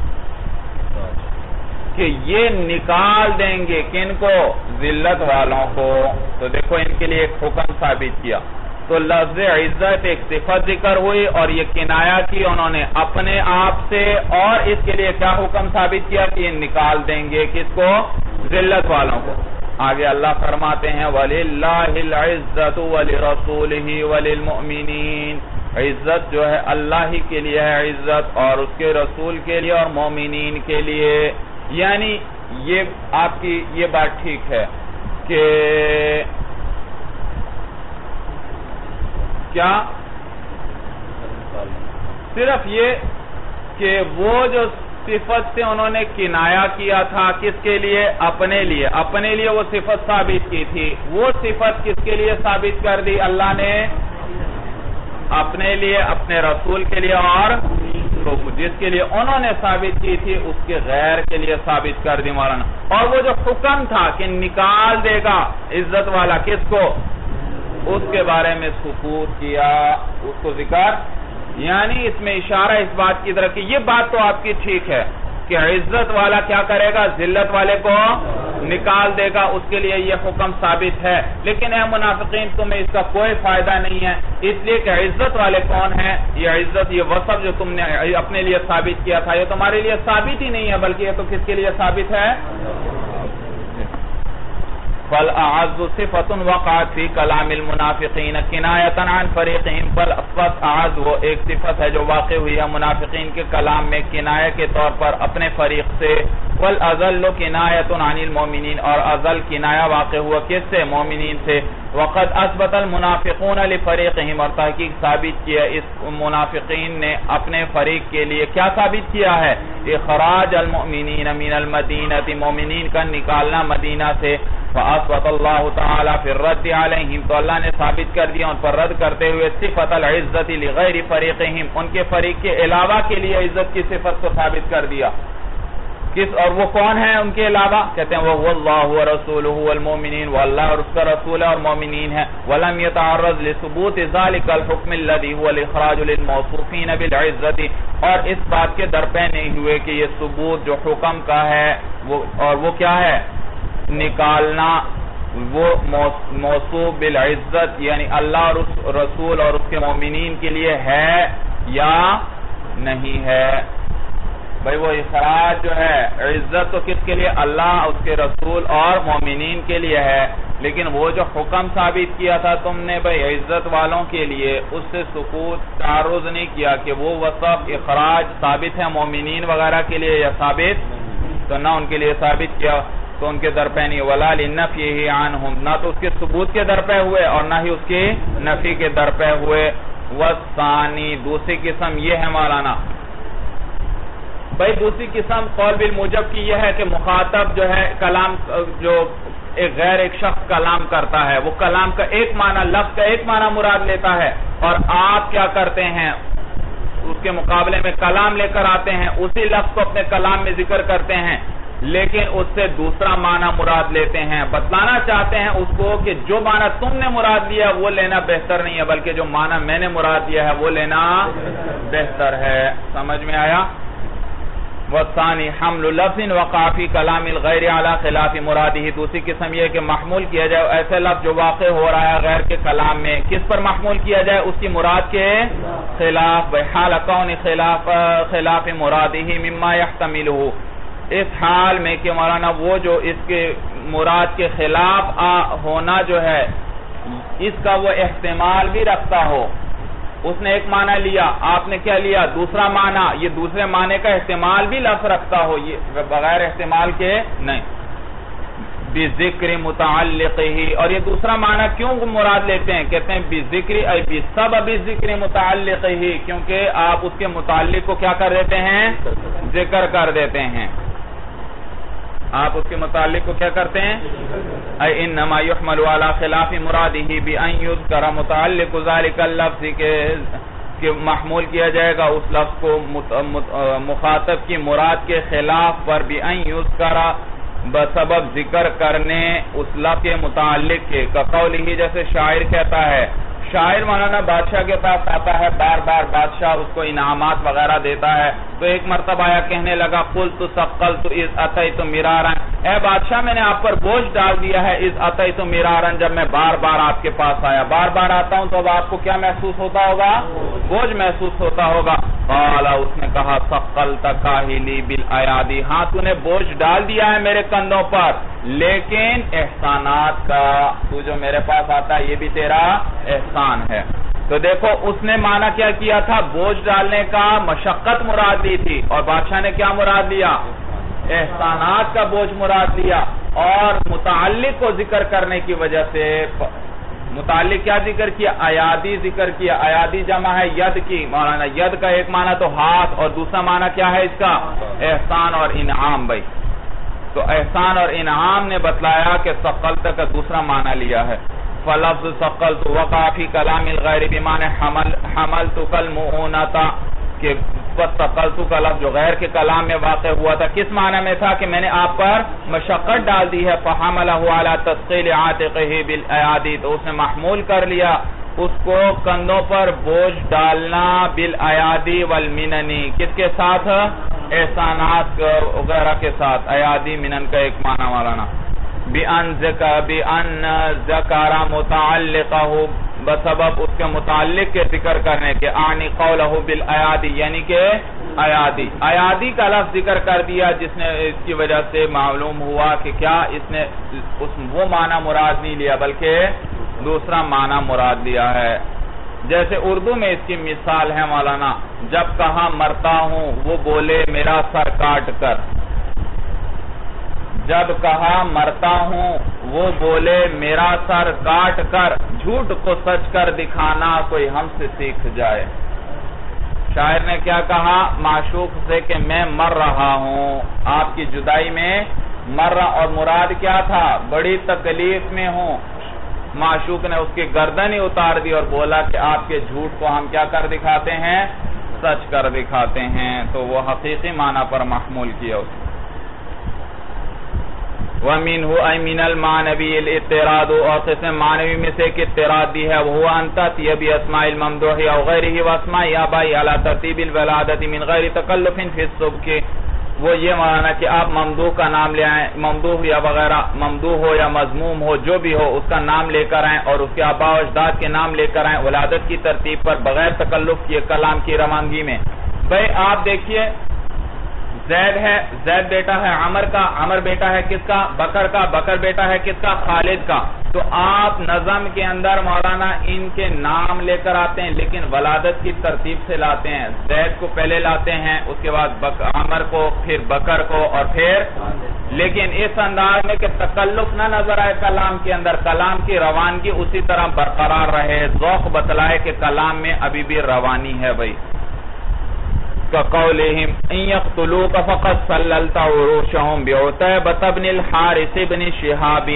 کہ یہ نکال دیں گے کن کو؟ ذلت والوں کو. تو دیکھو ان کے لیے ایک حکم ثابت کیا. تو لفظ عزت ایک صفت ذکر ہوئی اور یہ کنایا کی انہوں نے اپنے آپ سے اور اس کے لیے کیا حکم ثابت کیا کہ یہ نکال دیں گے کس کو؟ ذلت والوں کو. آگے اللہ فرماتے ہیں وَلِلَّهِ الْعِزَّةُ وَلِرَسُولِهِ وَلِلْمُؤْمِنِينَ عزت جو ہے اللہ ہی کے لیے ہے عزت اور اس کے رسول کے لیے اور مومنین کے لیے. یعنی یہ آپ کی یہ بات ٹھیک ہے کہ کیا صرف یہ کہ وہ جو صفت سے انہوں نے کنایا کیا تھا کس کے لیے؟ اپنے لیے وہ صفت ثابت کی تھی. وہ صفت کس کے لیے ثابت کر دی اللہ نے؟ اپنے لیے اپنے رسول کے لیے اور جس کے لیے انہوں نے ثابت کی تھی اس کے غیر کے لیے ثابت کر دی مولانا. اور وہ جو حکم تھا کہ نکال دے گا عزت والا کس کو؟ اس کے بارے میں سکوت کیا اس کو ذکر. یعنی اس میں اشارہ اس بات کی طرف کہ یہ بات تو آپ کی ٹھیک ہے کہ عزت والا کیا کرے گا؟ ذلت والے کو نکال دے گا اس کے لیے یہ حکم ثابت ہے. لیکن اے منافقین تمہیں اس کا کوئی فائدہ نہیں ہے اس لیے کہ عزت والے کون ہیں؟ یہ عزت یہ وصف جو تم نے اپنے لیے ثابت کیا تھا یہ تمہارے لیے ثابت ہی نہیں ہے بلکہ یہ تو کس کے لیے ثابت ہے؟ فالأعز صفة وقعت في كلام المنافقين كناية عن فريقهم فالأعز وہ ایک صفت ہے جو واقع ہوئی ہے منافقین کے کلام میں کنایہ کے طور پر اپنے فریق سے. والأذل كناية عن المؤمنين اور ازل کنایہ واقع ہوا کس سے؟ مومنین سے. وقد اثبت المنافقون لفریقهم اور تحقیق ثابت کیا اس منافقین نے اپنے فریق کے لیے کیا ثابت کیا ہے؟ اخراج المؤمنین من المدینہ مومنین کا نکالنا مدینہ سے. فاثبت اللہ تعالی فی الرد علیہم تو اللہ نے ثابت کر دیا ان پر رد کرتے ہوئے صفت العزت لغیر فریقہم ان کے فریق کے علاوہ کے لیے عزت کی صفت کو ثابت کر دیا. اور وہ کون ہیں ان کے علاوہ؟ کہتے ہیں وہ اللہ ورسولہ والمؤمنین، وہ اللہ اور اس کا رسول ہے اور مومنین ہے۔ وَلَمْ يَتَعَرَّضْ لِثُبُوتِ ذَلِكَ الْحُكْمِ الَّذِي هُوَ الْإِخْرَاجُ لِلْمَوْصُوفِينَ بِالْعِزَّةِ، اور اس بات کے درپے نہیں ہوئے کہ یہ ثبوت جو حکم کا ہے اور وہ کیا ہے؟ نکالنا وہ موصوف بالعزت، یعنی اللہ اور اس رسول اور اس کے مومنین کے لیے ہے یا نہیں ہے۔ بھئی وہ اخراج جو ہے عزت تو کس کے لیے؟ اللہ، اس کے رسول اور مومنین کے لیے ہے، لیکن وہ جو حکم ثابت کیا تھا تم نے بھئی عزت والوں کے لیے، اس سے سکوت تعرض نہیں کیا کہ وہ وصف اخراج ثابت ہے مومنین وغیرہ کے لیے یا ثابت تو نہ ان کے لیے ثابت کیا، تو ان کے درپے نہیں۔ وَلَا لِلنَّفْيِهِ عَنْهُمْ، نہ تو اس کے ثبوت کے درپے ہوئے اور نہ ہی اس کی نفی کے درپے ہوئے۔ وَالثَّانِي، دوسری قسم یہ ہے مولانا، بھئی دوسری قسم قول بالموجب کی یہ ہے کہ مخاطب جو ہے کلام جو ایک شخص کلام کرتا ہے، وہ کلام کا ایک معنی، لفظ کا ایک معنی مراد لیتا ہے، اور آپ کیا کرتے ہیں اس کے مقابلے میں کلام لے کر آتے ہیں، اسی لفظ کو اپنے کلام میں ذکر کرتے ہیں، لیکن اس سے دوسرا معنی مراد لیتے ہیں۔ بتلانا چاہتے ہیں اس کو کہ جو معنی تم نے مراد لیا وہ لینا بہتر نہیں ہے، بلکہ جو معنی میں نے مراد لیا ہے وہ لینا بہتر ہے۔ سمجھ میں آیا؟ والثانی حمل لفظ وقع فی کلام الغیر علی خلاف مرادہ، دوسری قسم یہ کہ محمول کیا جائے ایسے لفظ جو واقع ہو رہا ہے غیر کے کلام میں، کس پر محمول کیا جائے؟ اس کی مراد کے خلاف، بحال کون خلاف مرادہ مما یحتملہ، اس حال میں کہ مولانا وہ جو اس کے مراد کے خلاف ہونا جو ہے اس کا وہ احتمال بھی رکھتا ہو۔ اس نے ایک معنی لیا، آپ نے کیا لیا؟ دوسرا معنی، یہ دوسرے معنی کا احتمال بھی لفظ رکھتا ہو، یہ بغیر احتمال کے نہیں۔ بذکر متعلقہ، اور یہ دوسرا معنی کیوں مراد لیتے ہیں؟ کہتے ہیں بذکر ای بسبب ذکر متعلقہ، کیونکہ آپ اس کے متعلق کو کیا کر دیتے ہیں؟ ذکر کر دیتے ہیں۔ آپ اس کے متعلق کو کیا کرتے ہیں؟ اے انما یحمل علی خلاف مرادہ بان یذکر متعلق ذلک اللفظ، کہ محمول کیا جائے گا اس لفظ کو مخاطب کی مراد کے خلاف پر بان یذکر، بسبب ذکر کرنے اس لفظ کے متعلق کے، کقولہ، جیسے شاعر کہتا ہے، شاعر مولانا بادشاہ کے پاس آتا ہے، بار بار بادشاہ اس کو انعامات وغیرہ دیتا ہے، تو ایک مرتبہ آیا کہنے لگا قلت ثقلت اذ اتیت مرارا، اے بادشاہ میں نے آپ پر بوجھ ڈال دیا ہے، اذ اتیت مرارا، جب میں بار بار آپ کے پاس آیا، بار بار آتا ہوں تو اب آپ کو کیا محسوس ہوتا ہوگا؟ بوجھ محسوس ہوتا ہوگا۔ قال، اس نے کہا ثقلت کاہلی بالایادی، ہاں تو نے بوجھ ڈال دیا ہے میرے کندھوں پر، لیکن احسانات کا، تو جو میرے پاس آتا ہے یہ بھی تیرا احسان ہے۔ تو دیکھو اس نے معنی کیا کیا تھا؟ بوجھ ڈالنے کا مشقت مراد لی تھی، اور بادشاہ نے کیا مراد لیا؟ احسانات کا بوجھ مراد لیا، اور متعلق کو ذکر کرنے کی وجہ سے متعلق کیا ذکر کیا؟ ایادی ذکر کیا۔ ایادی جمع ہے ید کی، مولانا ید کا ایک معنی تو ہاتھ، اور دوسرا معنی کیا ہے اس کا؟ احسان اور انعام۔ بھائی تو احسان اور انعام نے بتلایا کہ ثقلت کا دوسرا معنی لیا ہے۔ فلفظ ثقلت وقع فی کلام الغیر بمعنی حملتک المؤونۃ، کہ ثقلت کا لفظ جو غیر کے کلام میں واقع ہوا تھا کس معنی میں تھا؟ کہ میں نے آپ پر مشقت ڈال دی ہے، فحملہ علی تثقیل عاتقہ بالایادی، تو اس نے محمول کر لیا اس کو کندھوں پر بوجھ ڈالنا، بالایادی والمننی، کس کے ساتھ؟ احسانات وغیرہ کے ساتھ۔ ایادی منن کا ایک معنی مولانا بِأَن ذَكَرَ مُتَعَلِّقَهُ، بسبب اس کے متعلق کے ذکر کرنے کے، آنی قولہ بالایادی، یعنی کہ ایادی، ایادی کا لفظ ذکر کر دیا جس نے اس کی وجہ سے معلوم ہوا کہ کیا اس نے وہ معنی مراد نہیں لیا بلکہ دوسرا معنی مراد لیا ہے۔ جیسے اردو میں اس کی مثال ہے مولانا، جب کہا مرتا ہوں وہ بولے میرا سر کاٹ کر، جب کہا مرتا ہوں وہ بولے میرا سر کاٹ کر، جھوٹ کو سچ کر دکھانا کوئی ہم سے سیکھ جائے۔ شاعر نے کیا کہا معشوق سے کہ میں مر رہا ہوں، آپ کی جدائی میں مر رہا، اور مراد کیا تھا؟ بڑی تکلیف میں ہوں۔ معشوق نے اس کی گردن ہی اتار دی اور بولا کہ آپ کے جھوٹ کو ہم کیا کر دکھاتے ہیں؟ سچ کر دکھاتے ہیں۔ تو وہ حقیقی معنی پر محمول کیا اس وَمِنْهُ أَيْ مِنَ الْمَعْنَوِيِّ الْإِطِّرَادُ اور قسم معنوی میں سے ایک اطراد دی ہے وَهُوَ أَن تَأْتِيَ بِأَسْمَاءِ الْمَمْدُوحِ أَوْ غَيْرِهِ وَأَسْمَاءِ آبَائِهِ عَلَى تَرْتِيبِ الْوِلَادَةِ مِنْ غَيْرِ تَكَلُّفٍ فِي السُّبْكِ وہ یہ معنی کہ آپ ممدوح کا نام لے آئیں، ممدوح یا وغیرہ، ممدوح ہو یا مذموم ہو، جو بھی ہو اس کا نام لے کر آئیں اور اس کے آباء و اجداد کے نام لے کر آئیں ولادت کی ترتیب پر بغیر تکلف کیے کلام کی روانگی میں۔ بھئی آپ دیکھیے زید ہے، زید بیٹا ہے عمر کا، عمر بیٹا ہے کس کا؟ بکر کا، بکر بیٹا ہے کس کا؟ خالد کا۔ تو آپ نظم کے اندر مولانا ان کے نام لے کر آتے ہیں لیکن ولادت کی ترتیب سے لاتے ہیں، زید کو پہلے لاتے ہیں، اس کے بعد عمر کو، پھر بکر کو اور پھر، لیکن اس انداز میں کہ تکلف نہ نظر آئے کلام کے اندر، کلام کی روانگی اسی طرح برقرار رہے، ذوق بتلائے کہ کلام میں ابھی بھی روانی ہے بھائی۔ كَقَوْلِهِمْ إِنْ يَقْتُلُوكَ فَقَدْ سَلَّلْتَ عُرُوشَهُمْ بِعُتَيْبَةَ بْنِ الْحَارِثِ بْنِ شِهَابِ۔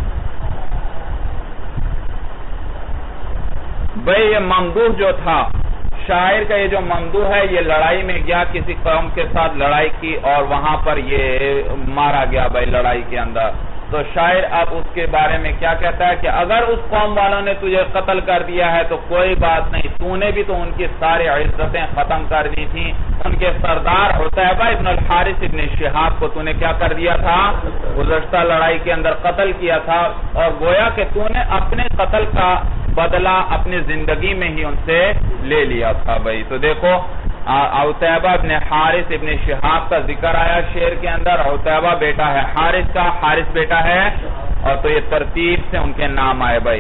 بھئی یہ ممدوح جو تھا، شاعر کا یہ جو ممدوح ہے یہ لڑائی میں گیا، کسی قوم کے ساتھ لڑائی کی اور وہاں پر یہ مارا گیا بھئی لڑائی کے اندر۔ تو شاعر اب اس کے بارے میں کیا کہتا ہے کہ اگر اس قوم والوں نے تجھے قتل کر دیا ہے تو کوئی بات نہیں، تو نے بھی تو ان کی ساری عزتیں ختم کر دی تھیں، ان کے سردار عتیبہ ابن الحارث ابن شہاب کو تو نے کیا کر دیا تھا؟ گزشتہ لڑائی کے اندر قتل کیا تھا، اور گویا کہ تو نے اپنے قتل کا بدلہ اپنی زندگی میں ہی ان سے لے لیا تھا بھائی۔ تو دیکھو عتیبہ ابن حارث ابن شہاب کا ذکر آیا شعر کے اندر، عتیبہ بیٹا ہے حارث کا، حارث بیٹا ہے، اور تو یہ ترتیب سے ان کے نام آئے بھائی۔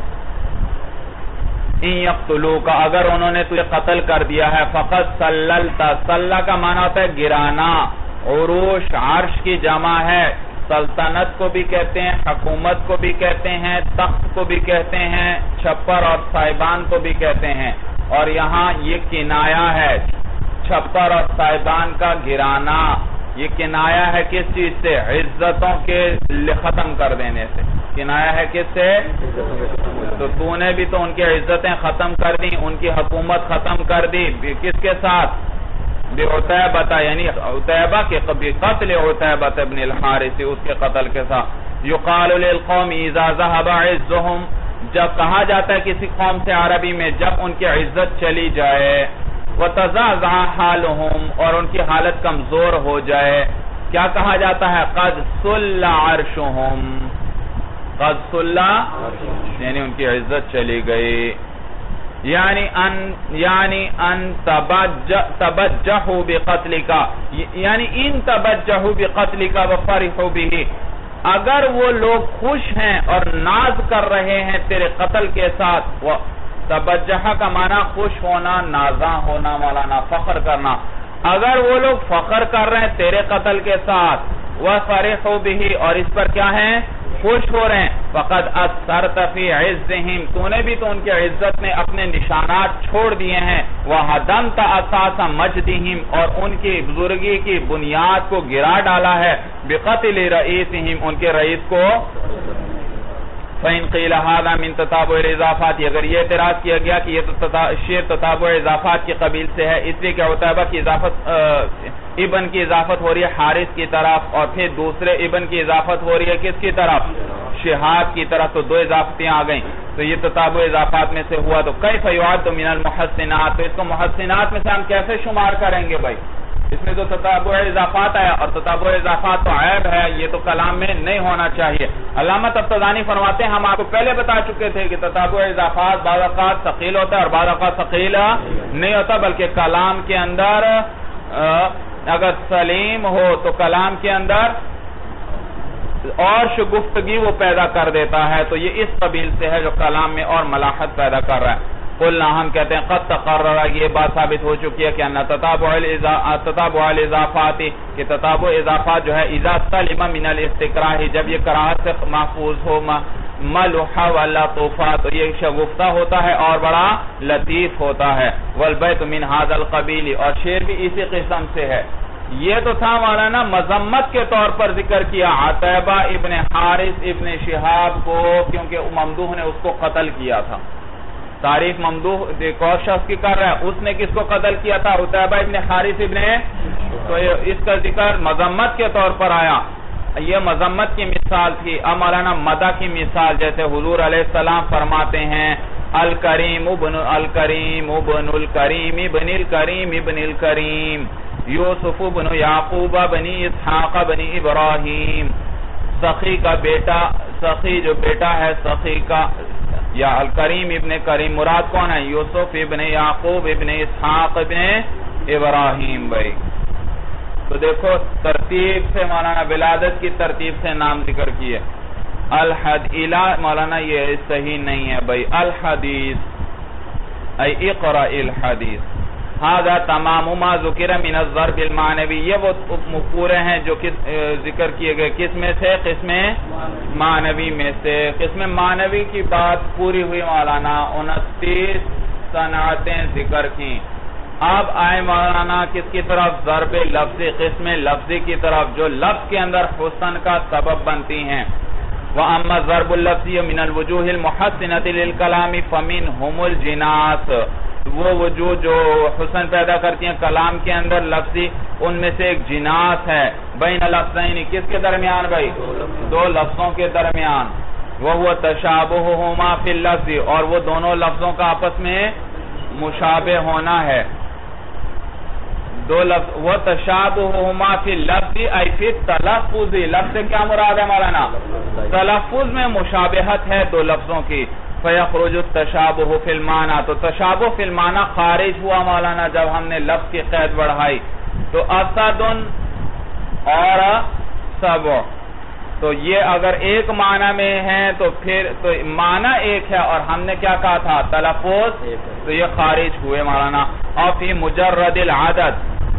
ان یقتلوک اگر انہوں نے تجھے قتل کر دیا ہے، فقد سللت، سلہ کا معنی ہوتا ہے گرانا، عروش عرش کی جمع ہے، سلطنت کو بھی کہتے ہیں، حکومت کو بھی کہتے ہیں، تخت کو بھی کہتے ہیں، چھپر اور صاحبان کو بھی کہتے ہیں، اور یہاں یہ کنایا ہے چھپر اور صاحبان کا گرانا، یہ کنایا ہے کس چیز سے؟ عزتوں کے ختم کر دینے سے۔ کنایا ہے کس سے؟ تو نے بھی تو ان کی عزتیں ختم کر دی، ان کی حکومت ختم کر دی، کس کے ساتھ؟ بعتیبہ، یعنی عتیبہ کے قتل عتیبہ ابن الحارث، اس کے قتل کے ساتھ۔ یقال للقوم اذا ذهب عزهم، جب کہا جاتا ہے کسی قوم سے عربی میں جب ان کی عزت چلی جائے، وتزعزع حالهم، اور ان کی حالت کمزور ہو جائے، کیا کہا جاتا ہے؟ قد سل عرشهم، قد سل یعنی ان کی عزت چلی گئی، یعنی ان تبجحوا بقتلک، یعنی ان تبجحوا بقتلک وفرحوا به، اگر وہ لوگ خوش ہیں اور ناز کر رہے ہیں تیرے قتل کے ساتھ، وہ تبجحہ کا معنی خوش ہونا، نازاں ہونا، مولانا فخر کرنا، اگر وہ لوگ فخر کر رہے ہیں تیرے قتل کے ساتھ، وفرحوا به، اور اس پر کیا ہیں؟ خوش ہو رہے ہیں، فقد اثرت فی عزهم، تو نے بھی تو ان کی عزت میں اپنے نشانات چھوڑ دیے ہیں، وہدمت اساس مجدهم، اور ان کی بزرگی کی بنیاد کو گرا ڈالا ہے، بقتل رئیسهم، ان کے رئیس کو۔ فَإِنْ قِيلَ هَذَا مِنْ تَتَابُعِ الْإِضَافَاتِ، اگر یہ اعتراض کیا گیا کہ یہ شعر تتابع اضافات کی قبیل سے ہے، اس لیے کہ عتیبہ کی اضافت ابن کی اضافت ہو رہی ہے حارث کی طرف، اور پھر دوسرے ابن کی اضافت ہو رہی ہے کس کی طرف؟ شہاب کی طرف، تو دو اضافتیں آ گئیں، تو یہ تتابع اضافات میں سے ہوا، تو کیف یعد من المحسنات، تو اس کو محسنات میں سے ہم کیسے شمار کریں گے بھائی؟ اس میں تو تتابع اضافات آیا، اور تتابع اضافات تو عیب ہے، یہ تو کلام میں نہیں ہونا چاہیے۔ علامہ تفتزانی فرماتے ہیں ہم آپ کو پہلے بتا چکے تھے کہ تتابع اضافات بعض اوقات ثقیل ہوتا ہے اور بعض اوقات ثقیل نہیں ہوتا، بلکہ کلام کے اندر اگر سلیم ہو تو کلام کے اندر اور شگفتگی وہ پیدا کر دیتا ہے، تو یہ اس قبیل سے ہے جو کلام میں اور ملاحت پیدا کر رہا ہے۔ قلنا، ہم کہتے ہیں قد تقرر، یہ بات ثابت ہو چکی ہے کہ تتابع الاضافات، کہ تتابع اضافات جو ہے اذا سلم من الاستکراہ، جب یہ کراہت سے محفوظ ہو، ملح ولطفا، تو یہ شگفتہ ہوتا ہے اور بڑا لطیف ہوتا ہے، والبیت من هذا القبیل، اور شعر بھی اسی قسم سے ہے۔ یہ تو تھا مولانا مذمت کے طور پر ذکر کیا عتیبہ ابن حارث ابن شہاب کو، کیونکہ ممدوح نے اس کو قتل کیا تھا۔ تعریف ممدوح ایک اور شخص کی کر رہا ہے، اس نے کس کو قتل کیا تھا؟ عتیبہ ابن حارث ابن، تو اس کا ذکر مذمت کے طور پر آیا۔ یہ مذمت کی مثال تھی. اب مولانا مدح کی مثال، جیسے حضور علیہ السلام فرماتے ہیں الکریم ابن الکریم ابن الکریم ابن الکریم ابن الکریم یوسف ابن یعقوب بنی اسحاق بنی ابراہیم. سخی کا بیٹا، سخی جو بیٹا ہے سخی کا، یا الکریم ابن کریم مراد کون ہے؟ یوسف ابن یعقوب ابن اسحاق ابن ابراہیم. بھائی تو دیکھو ترتیب سے مولانا ولادت کی ترتیب سے نام ذکر کیے. مولانا یہ صحیح نہیں ہے بھائی. الحدیث ای اقرأ الحدیث هذا تمام ما ذکر من الضرب المعنوی. یہ وہ پورے ہیں جو ذکر کیے گئے کس میں سے؟ قسم معنوی میں سے. قسم معنوی کی بات پوری ہوئی مولانا. 29 صنعتیں ذکر کی. اب آئے مولانا کس کی طرف؟ ضرب لفظی، قسم لفظی کی طرف، جو لفظ کے اندر حسن کا سبب بنتی ہیں. وَأَمَّا الضَّرْبُ الْلَفْظِيُّ مِنَ الْوُجُوهِ الْمُحَسِّنَةِ لِلْكَلَامِ فَمِنْهُمُ الْجِنَاسُ. وہ وجوہ جو حسن پیدا کرتی ہیں کلام کے اندر لفظی، ان میں سے ایک جناس ہے. بین لفظین، کس کے درمیان بھائی؟ دو لفظوں کے درمیان. وَهُوَ تَشَابُهُهُمَا فِي اللَّفْظِ، اور وہ دونوں لفظوں کا آپس میں مشابہ ہونا ہے. دو لفظ وَتَشَابُهُهُمَا فِي اللَّفْظِ أي فِي التَّلَفُّظِ. لفظ سے کیا مراد ہے مولانا؟ تلفظ میں مشابہت ہے دو لفظوں کی. فَيَخْرُجُ التَّشَابُهُ فِي الْمَعنَى. تو تشابہ فی المعنی خارج ہوا مولانا جب ہم نے لفظ کی قید بڑھائی. تو اسد اور سبع، تو یہ اگر ایک معنی میں ہیں تو پھر تو معنی ایک ہے اور ہم نے کیا کہا تھا؟ تلفظ. تو یہ خارج ہوئے مولانا. اور فی مجرد العدد،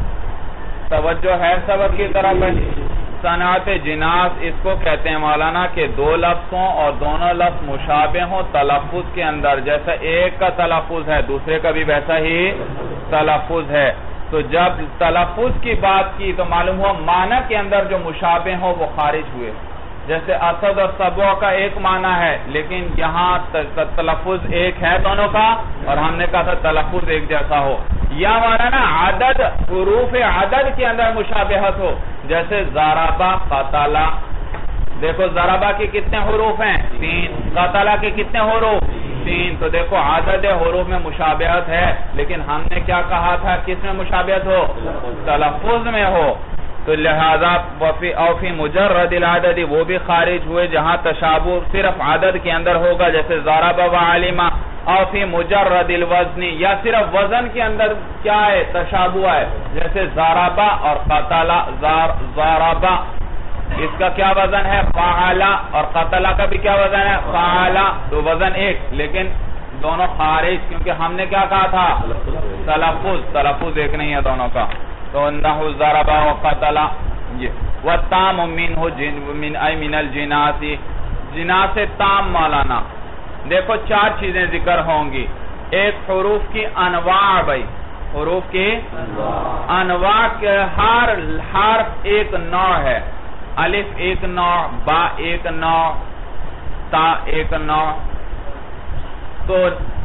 توجہ ہے سبق کی طرف. صنعت جناس اس کو کہتے ہیں مولانا کہ دو لفظوں اور دونوں لفظ مشابہ ہوں تلفظ کے اندر. جیسا ایک کا تلفظ ہے دوسرے کا بھی ویسا ہی تلفظ ہے. تو جب تلفظ کی بات کی تو معلوم ہوا معنی کے اندر جو مشابہ ہوں وہ خارج ہوئے. جیسے اسد اور سبع کا ایک معنی ہے لیکن یہاں تلفظ ایک ہے دونوں کا، اور ہم نے کہا تھا تلفظ ایک جیسا ہو. یا مولانا عدد، حروف عدد کے اندر مشابہت ہو. جیسے ضربہ قتل، دیکھو ضربہ کے کتنے حروف ہیں؟ 3. قتل کے کتنے حروف؟ 3. تو دیکھو عدد حروف میں مشابہت ہے لیکن ہم نے کیا کہا تھا کس میں مشابہت ہو؟ تلفظ میں ہو. تو لہذا او فی مجرد العدد، وہ بھی خارج ہوئے جہاں تشابہ صرف عدد کے اندر ہوگا جیسے ضرب و علم. او فی مجرد الوزن، یا صرف وزن کے اندر کیا ہے؟ تشابہ ہے. جیسے ضرب اور قتل. ضرب اس کا کیا وزن ہے؟ فعل، اور قتل کا بھی کیا وزن ہے؟ فعل. تو وزن ایک لیکن دونوں خارج، کیونکہ ہم نے کیا کہا تھا؟ تلفظ ایک نہیں ہے دونوں کا. تو نحو ضرب و قتل. والتام من الجناس، جناس تام مولانا. دیکھو 4 چیزیں ذکر ہوں گی. ایک حروف کی انواع، بھائی حروف کی انواع کے ہر حرف ایک نوع ہے. الف ایک نوع، با ایک نوع، تا ایک نوع. تو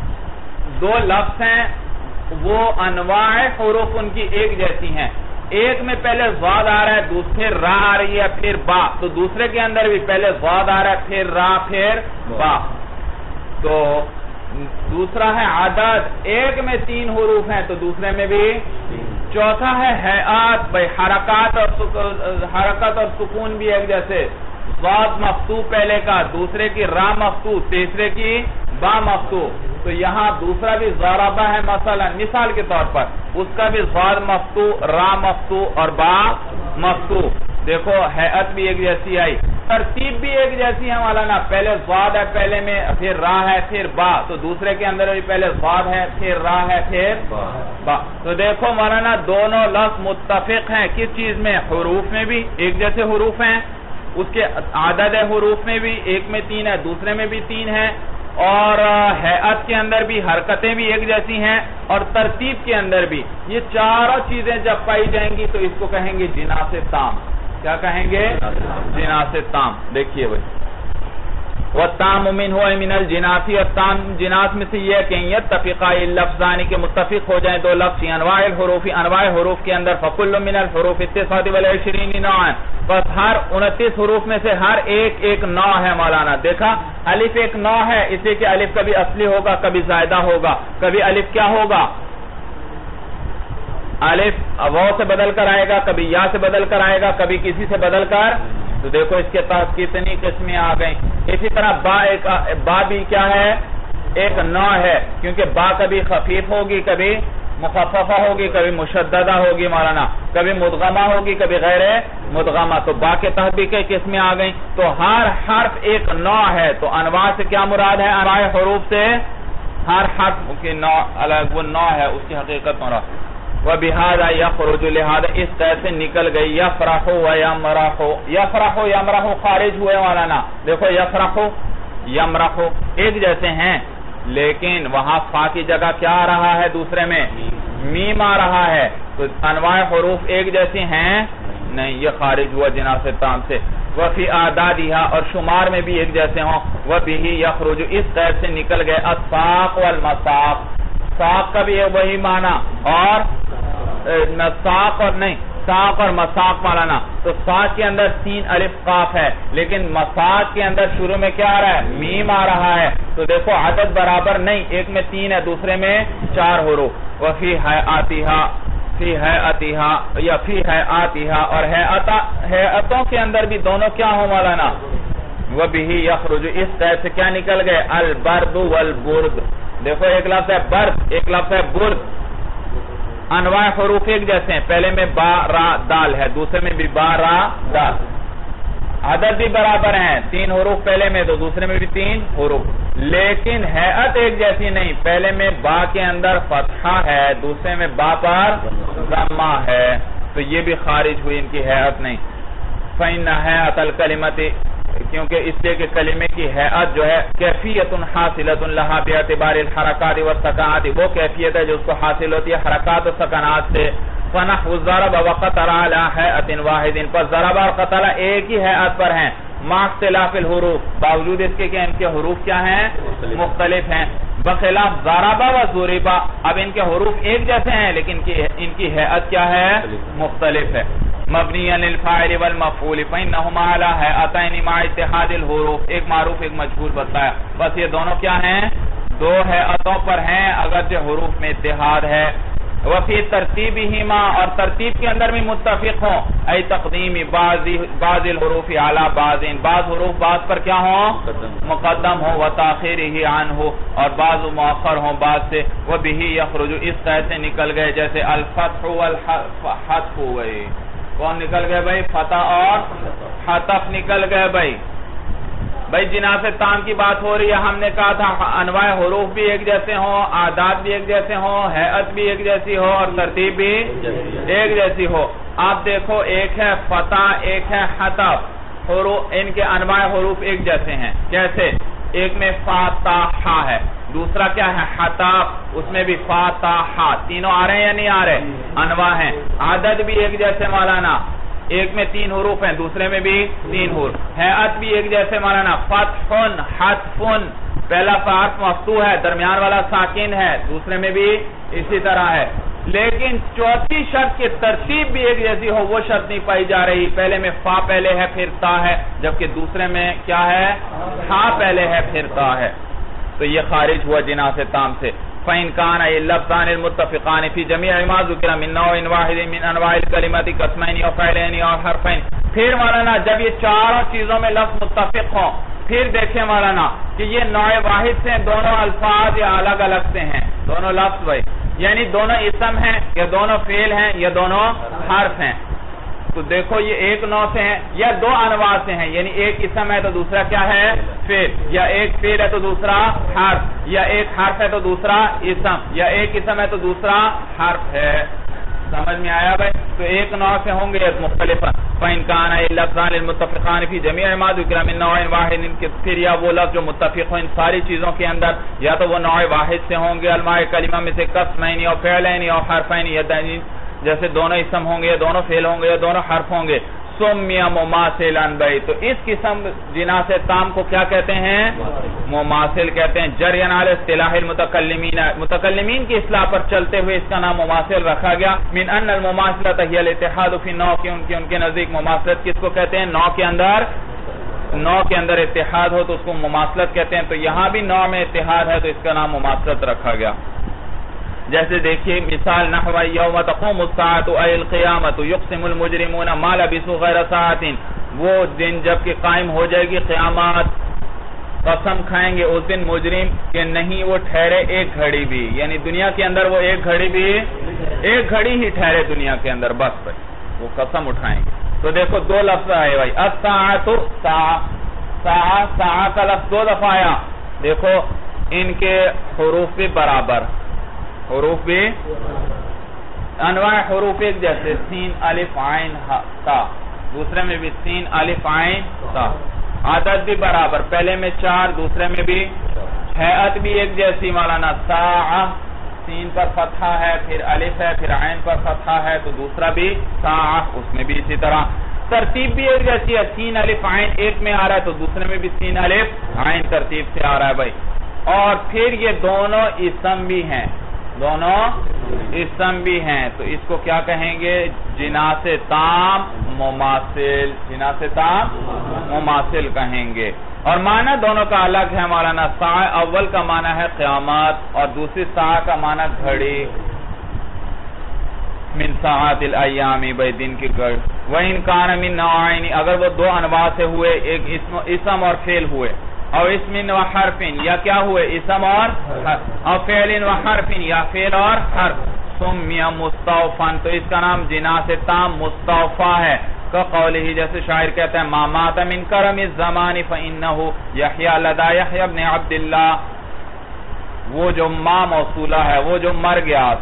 2 لفظ ہیں وہ انواع حروف ان کی ایک جیسی ہیں. ایک میں پہلے ضاد آ رہا ہے پھر را آ رہی ہے پھر با، تو دوسرے کے اندر بھی پہلے ضاد آ رہا ہے پھر را پھر با. تو دوسرا ہے عدد، ایک میں 3 حروف ہیں تو دوسرے میں بھی. چوتھا ہے ہیئات، بھائی حرکت اور سکون بھی ایک جیسے. ضاد مفتوح پہلے کا، دوسرے کی را مفتوح، تیسرے کی با مفتوح. تو یہاں دوسرا بھی ضربہ ہے مثلا، مثال کے طور پر اس کا بھی ضاد مفتوح، را مفتوح اور با مفتوح. دیکھو ہیئت بھی ایک جیسی آئی، ترتیب بھی ایک جیسی ہے مولانا. پہلے ضاد ہے پہلے میں، پھر را ہے پھر با. تو دوسرے کے اندر بھی پہلے ضاد ہے پھر را ہے پھر با. تو دیکھو مولانا دونوں لفظ متفق ہیں کس چیز میں؟ حروف میں بھی ایک جیسے حروف ہیں، اس کے عدد حروف میں بھی ایک میں 3 ہے دوسرے میں بھی 3 ہے، اور ہیئت کے اندر بھی حرکتیں بھی ایک جیسی ہیں، اور ترتیب کے اندر بھی. یہ چاروں چیزیں جب پائی جائیں گی تو اس کو کہیں گے جناس تام. کیا کہیں گے؟ جناس تام. دیکھیے بھائی والتام منه من الجناس، التام جناس میں سے یہ کہ یتفقا اللفظان کے متفق ہو جائیں دو لفظ انواع الحروف، انواع حروف کے اندر، فکل من الحروف 29 نوعا، بس ہر 29 حروف میں سے ہر ایک نوع ہے مولانا. دیکھا الف ایک نوع ہے، اس لیے کہ الف کبھی اصلی ہوگا، کبھی زائدہ ہوگا، کبھی الف کیا ہوگا، الف واو سے بدل کر آئے گا، کبھی یا سے بدل کر آئے گا، کبھی کسی سے بدل کر. تو دیکھو اس کے پاس کتنی قسمیں آ گئیں. اسی طرح با بھی کیا ہے، ایک نوع ہے، کیونکہ با کبھی خفیف ہوگی، کبھی مخففہ ہوگی، کبھی مشددہ ہوگی مولانا، کبھی مدغمہ ہوگی، کبھی غیر مدغمہ. تو با کے تحت بھی کئی قسمیں آ گئیں. تو ہر حرف ایک نوع ہے. تو انواع سے کیا مراد ہے، انواع حروف سے ہر حرف کی نوع الگ وہ نوع ہے، اس کی حقیقت مراد. وَبِهَذَا يَخْرُجُ لہذا اس طرح سے نکل گئی یفرح و یمرح. یفرح و یمرح خارج ہوئے مولانا. دیکھو یفرح یمرح ایک جیسے ہیں، لیکن وہاں فا کی جگہ کیا آ رہا ہے، دوسرے میں میم آ رہا ہے. تو انواع حروف ایک جیسی ہیں نہیں، یہ خارج ہوا جناس تام سے. وفی اعدادها اور شمار میں بھی ایک جیسے ہوں. وبه یخرج اس طرح سے نکل گئے الساق والمساق. ساق کا بھی ہے وہی معنی، اور ساق اور نہیں ساق اور مساق مولانا. تو ساق کے اندر 3 الف قاف ہے، لیکن مساق کے اندر شروع میں کیا آ رہا ہے، میم آ رہا ہے. تو دیکھو عدد برابر نہیں، ایک میں 3 ہے، دوسرے میں 4 حروف. وفی حیاتھا فی حیاتھا یا فی حیاتھا اور حیاتوں کے اندر بھی دونوں کیا ہوں مولانا. وبہ یخرج اس طرح سے کیا نکل گئے البرد والبرد. دیکھو ایک لفظ ہے برد، ایک لفظ ہے برد. انواع حروف ایک جیسے ہیں، پہلے میں با را دال ہے، دوسرے میں بھی با را دال. عدد بھی برابر ہیں، 3 حروف پہلے میں تو دوسرے میں بھی 3 حروف، لیکن حیعت ایک جیسی نہیں. پہلے میں با کے اندر فتحہ ہے، دوسرے میں با پر ضمہ ہے. تو یہ بھی خارج ہوئی، ان کی حیعت نہیں. فَإِنَّ حَیعَتَ الْکَلِمَةِ کیونکہ اس لیے کہ کلمے کی حیعت جو ہے کیفیت حاصلۃ لہا باعتبار الحرکات والسکنات، وہ کیفیت ہے جو اس کو حاصل ہوتی ہے حرکات و سکنات سے. فنحو ضرب وقطر علی حیعت واحد، پر ضرب اور قطر ایک ہی حیعت پر ہیں، مع اختلاف الحروف باوجود اس کے کہ ان کے حروف کیا ہیں، مختلف ہیں. بخلاف ضرب و ضرب، اب ان کے حروف ایک جیسے ہیں لیکن ان کی حیعت کیا ہے، مختلف ہے. مبنی للفاعل والمفعول فإنهما على هيئتين مع اتحاد الحروف. ایک معروف ایک مجهول بتایا، بس یہ دونوں کیا ہیں، 2 حیعتوں پر ہیں اگرچہ حروف میں اتحاد ہے. وفی ترتیبہما اور ترتیب کے اندر بھی متفق ہوں، ای تقدیم بعض الحروف علی بعض، بعض حروف بعض پر کیا ہوں، مقدم ہوں، وتاخیرہ عنہ اور بعض مؤخر ہوں بعض سے. وبہ یخرج اس طرح سے نکل گئے جیسے الفتح والحذف ہوئے. کون نکل گئے بھائی، فتح اور حذف نکل گئے. بھائی جناس تام کی بات ہو رہی ہے، ہم نے کہا تھا انواع حروف بھی ایک جیسے ہوں، اعداد بھی ایک جیسے ہوں، حیعت بھی ایک جیسی ہو اور ترتیب بھی ایک جیسی ہو. آپ دیکھو ایک ہے فتح، ایک ہے حذف. ان کے انواع حروف ایک جیسے ہیں. کیسے، ایک میں فاتحہ ہے، دوسرا کیا ہے حذف، اس میں بھی فاتحہ. تینوں آ رہے ہیں یا نہیں آ رہے، انواع ہیں. عدد بھی ایک جیسے مولانا، ایک میں 3 حروف ہیں، دوسرے میں بھی 3 حروف. حیعت بھی ایک جیسے مولانا، فتح حذف، پہلا حرف مفتوح ہے، درمیان والا ساکن ہے، دوسرے میں بھی اسی طرح ہے. لیکن چوتھی شرط کی ترتیب بھی ایک جیسی ہو، وہ شرط نہیں پائی جا رہی. پہلے میں فا پہلے ہے پھر تا ہے، جبکہ دوسرے میں کیا ہے، ہا پہلے ہے پھر تا ہے. تو یہ خارج ہوا جناس تام سے. فَإِنْ كَانَ اللَّفْظَانِ الْمُتَّفِقَانِ فِي جَمِيعِ مَا ذُكِرَ مِنْ نَوْعٍ وَاحِدٍ مِنْ أَنْوَاعِ الْكَلِمَاتِ قَسْمَيْنِ أَوْ فَعْلَيْنِ أَوْ حَرْفَيْنِ. پھر مولانا جب یہ چاروں چیزوں میں لفظ متفق ہوں، پھر دیکھیں مولانا کہ یہ نوع واحد سے دونوں الفاظ یا الگ الگ سے ہیں، دونوں لفظ بھائی، یعنی دونوں اسم ہیں یا دونوں فعل ہیں یا دونوں حرف ہیں. تو دیکھو یہ ایک نوع سے ہیں یا 2 انواع سے ہیں، یعنی ایک اسم ہے تو دوسرا کیا ہے، فعل، یا ایک فعل ہے تو دوسرا حرف، یا ایک حرف ہے تو دوسرا اسم، یا ایک اسم ہے تو دوسرا حرف ہے. سمجھ میں آیا بھائی؟ تو ایک نوع سے ہوں گے مختلف. فَإِنْ كَانَ اللَّفْظَانِ الْمُتَّفِقَانِ فِي جَمِيعِ مَا ذُكِرَ مِنْ نَوْعٍ وَاحِدٍ، پھر یا وہ لفظ جو متفق ہو ان ساری چیزوں کے اندر، یا تو وہ نوع واحد سے ہوں گے الماء کلمہ میں سے، قسمین اور فعلین اور حرفین، یا جیسے دونوں اسم ہوں گے یا دونوں فعل ہوں گے یا دونوں حرف ہوں گے. سمیہ مماثلن بھائی، تو اس قسم جناس تام کو کیا کہتے ہیں؟ مماثل کہتے ہیں. جریان علی اصطلاح المتکلمین، متکلمین کی اصطلاح پر چلتے ہوئے اس کا نام مماثل رکھا گیا. من ان المماثلۃ ہی الاتحاد فی النوع، ان کے نزدیک مماثلت کس کو کہتے ہیں؟ نوع کے اندر اتحاد ہو تو اس کو مماثلت کہتے ہیں. تو یہاں بھی نوع میں اتحاد ہے تو اس کا نام مماثلت رکھا گیا. جیسے دیکھیے مثال نحو یوم تقوم الساعۃ ای القیامۃ یقسم المجرمون ما لبثوا غیر ساعۃ، وہ دن جب کہ قائم ہو جائے گی قیامت، قسم کھائیں گے اس دن مجرم کہ نہیں وہ ٹھہرے ایک گھڑی بھی، یعنی دنیا کے اندر وہ ایک گھڑی ہی ٹھہرے دنیا کے اندر، بس بھائی وہ قسم اٹھائیں گے. تو دیکھو دو لفظ آئے بھائی، الساعۃ ساعہ کا لفظ دو دفعہ آیا. دیکھو ان کے حروف بھی برابر، حروف بھی انواع حروف ایک جیسے، سین الف عین تا، دوسرے میں بھی سین الف عین تا. عدد بھی برابر، پہلے میں 4 دوسرے میں بھی. ہیئت بھی ایک جیسی مولانا، ساعہ سین پر فتحہ ہے، پھر الف ہے، پھر عین پر فتحہ ہے، تو دوسرا بھی ساعہ، اس میں بھی اسی طرح. ترتیب بھی ایک جیسی ہے، سین الف عین ایک میں آ رہا ہے تو دوسرے میں بھی سین الف عین ترتیب سے آ رہا ہے بھائی. اور پھر یہ دونوں اسم بھی ہیں، تو اس کو کیا کہیں گے؟ جناس تام مماثل کہیں گے. اور معنی دونوں کا الگ ہے مولانا. ساعہ اول کا معنی ہے قیامت اور دوسری ساعہ کا معنی گھڑی. من ساعات الایام، بھائی دن کی گھڑی. وَإِنْ كَانَ مِن نَوْعَيْنِ، اگر وہ دو انواع سے ہوئے، ایک اسم اور فعل ہوئے، اور اسم و حرف، یا کیا ہوئے؟ اسم اور حرف، اور فعل و حرف، یا فعل اور حرف. سمیہ مستوفن، تو اس کا نام جناس تام مستوفا ہے. قولہ، جیسے شاعر کہتا ہے، ما مات من کرم الزمان فإنه یحییٰ لدی یحییٰ ابن عبداللہ. وہ جو ما موصولہ ہے، وہ جو مر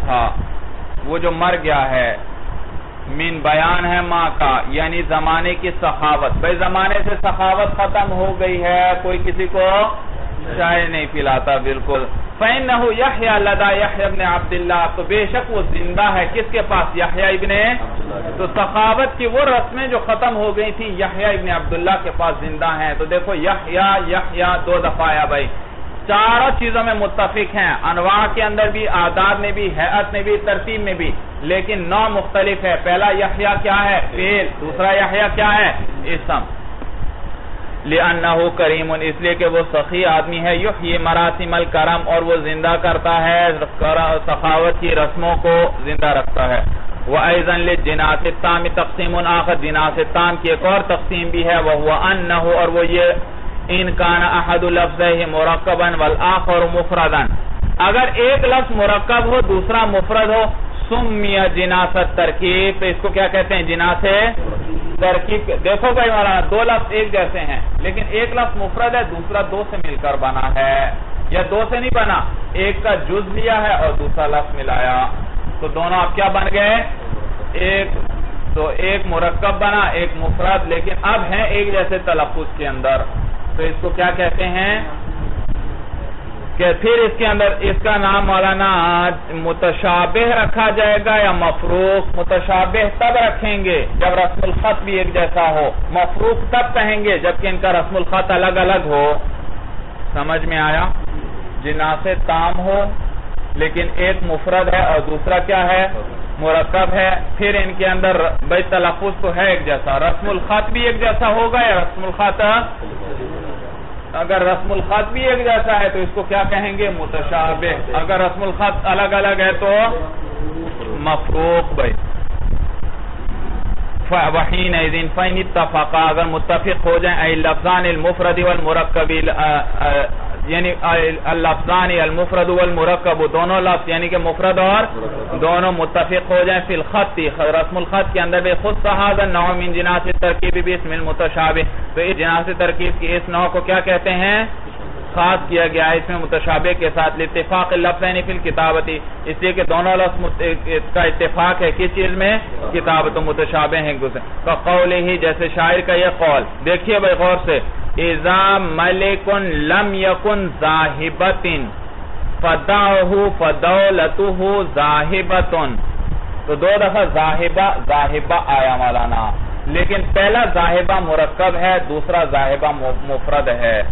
گیا ہے، من بیان ہے ما کا، یعنی زمانے کی سخاوت. بھئی زمانے سے سخاوت ختم ہو گئی ہے، کوئی کسی کو چائے نہیں پلاتا بالکل. فإنه یحییٰ لدی یحییٰ ابن عبداللہ، تو بے شک وہ زندہ ہے کس کے پاس؟ یحییٰ ابن. تو سخاوت کی وہ رسمیں جو ختم ہو گئی تھی یحییٰ ابن عبداللہ کے پاس زندہ ہیں. تو دیکھو یحییٰ دو دفعہ آیا بھائی. چاروں چیزوں میں متفق ہیں، انواع کے اندر بھی، اعداد میں بھی، ہیئت میں بھی، ترتیب میں بھی، لیکن نوع مختلف ہے. پہلا یحییٰ کیا ہے؟ فعل. دوسرا یحییٰ کیا ہے؟ اسم. لِأَنَّهُ کریم، اس لیے کہ وہ سخی آدمی ہے. یحیی مراسم الکرم، اور وہ زندہ کرتا ہے سخاوت کی رسموں کو زندہ رکھتا ہے. وَأَيْضًا لِلْجِنَاسِ التَّامِ تقسیم آخر، جناس تام کی ایک اور تقسیم بھی ہے، وَهُوَ أَنَّهُ، اور وہ یہ، ان کان احد لفظیہ مرکبا والآخر مفردا، اگر ایک لفظ مرکب ہو دوسرا مفرد ہو، سمیہ جناست ترکیب، تو اس کو کیا کہتے ہیں؟ جناس ترکیب. دیکھو بھائی مولانا، دو لفظ ایک جیسے ہیں لیکن ایک لفظ مفرد ہے، دوسرا دو سے مل کر بنا ہے، یا دو سے نہیں بنا، ایک کا جز لیا ہے اور دوسرا لفظ ملایا، تو دونوں اب کیا بن گئے؟ ایک مرکب بنا، ایک مفرد، لیکن اب ہیں ایک جیسے تلفظ کے اندر. تو اس کو کیا کہتے ہیں؟ کہ پھر اس کے اندر اس کا نام مولانا متشابہ رکھا جائے گا یا مفروق. متشابہ تب رکھیں گے جب رسم الخط بھی ایک جیسا ہو، مفروق تب کہیں گے جبکہ ان کا رسم الخط الگ الگ ہو. سمجھ میں آیا؟ جناس تام ہو لیکن ایک مفرد ہے اور دوسرا کیا ہے؟ مرکب ہے. پھر ان کے اندر بھائی تلفظ تو ہے ایک جیسا، رسم الخط بھی ایک جیسا ہوگا یا رسم الخط؟ اگر رسم الخط بھی ایک جیسا ہے تو اس کو کیا کہیں گے؟ متشابہ. اگر رسم الخط الگ الگ ہے تو مفروق. بھائی وحینئذ فإن اتفقا، اگر متفق ہو جائیں، ای اللفظان المفرد والمرکب، یعنی اللفظان المفرد والمرکب، دونوں لفظ یعنی کہ مفرد اور دونوں متفق ہو جائیں، فی الخط، رسم الخط کے اندر، خود هذا النوع من جناس الترکیب باسم المتشابہ، تو اس جناس ترکیب کی اس نوع کو کیا کہتے ہیں؟ خاص کیا گیا ہے اس میں متشابہ کے ساتھ، لاتفاق اللفظین فی الکتابۃ، اس لیے کہ دونوں لفظ کا اتفاق ہے کس چیز میں؟ کتابت، متشابہ ہیں. قولہ، جیسے شاعر کا یہ قول، دیکھیے بھائی غور سے، اذا ملک لم یکن ذاہبۃ فدعہ فدولتہ ذاہبۃ، تو دو دفعہ ذاہبہ آیا مولانا. لیکن پہلا ذاہبہ مرکب ہے، دوسرا ذاہبہ مفرد ہے.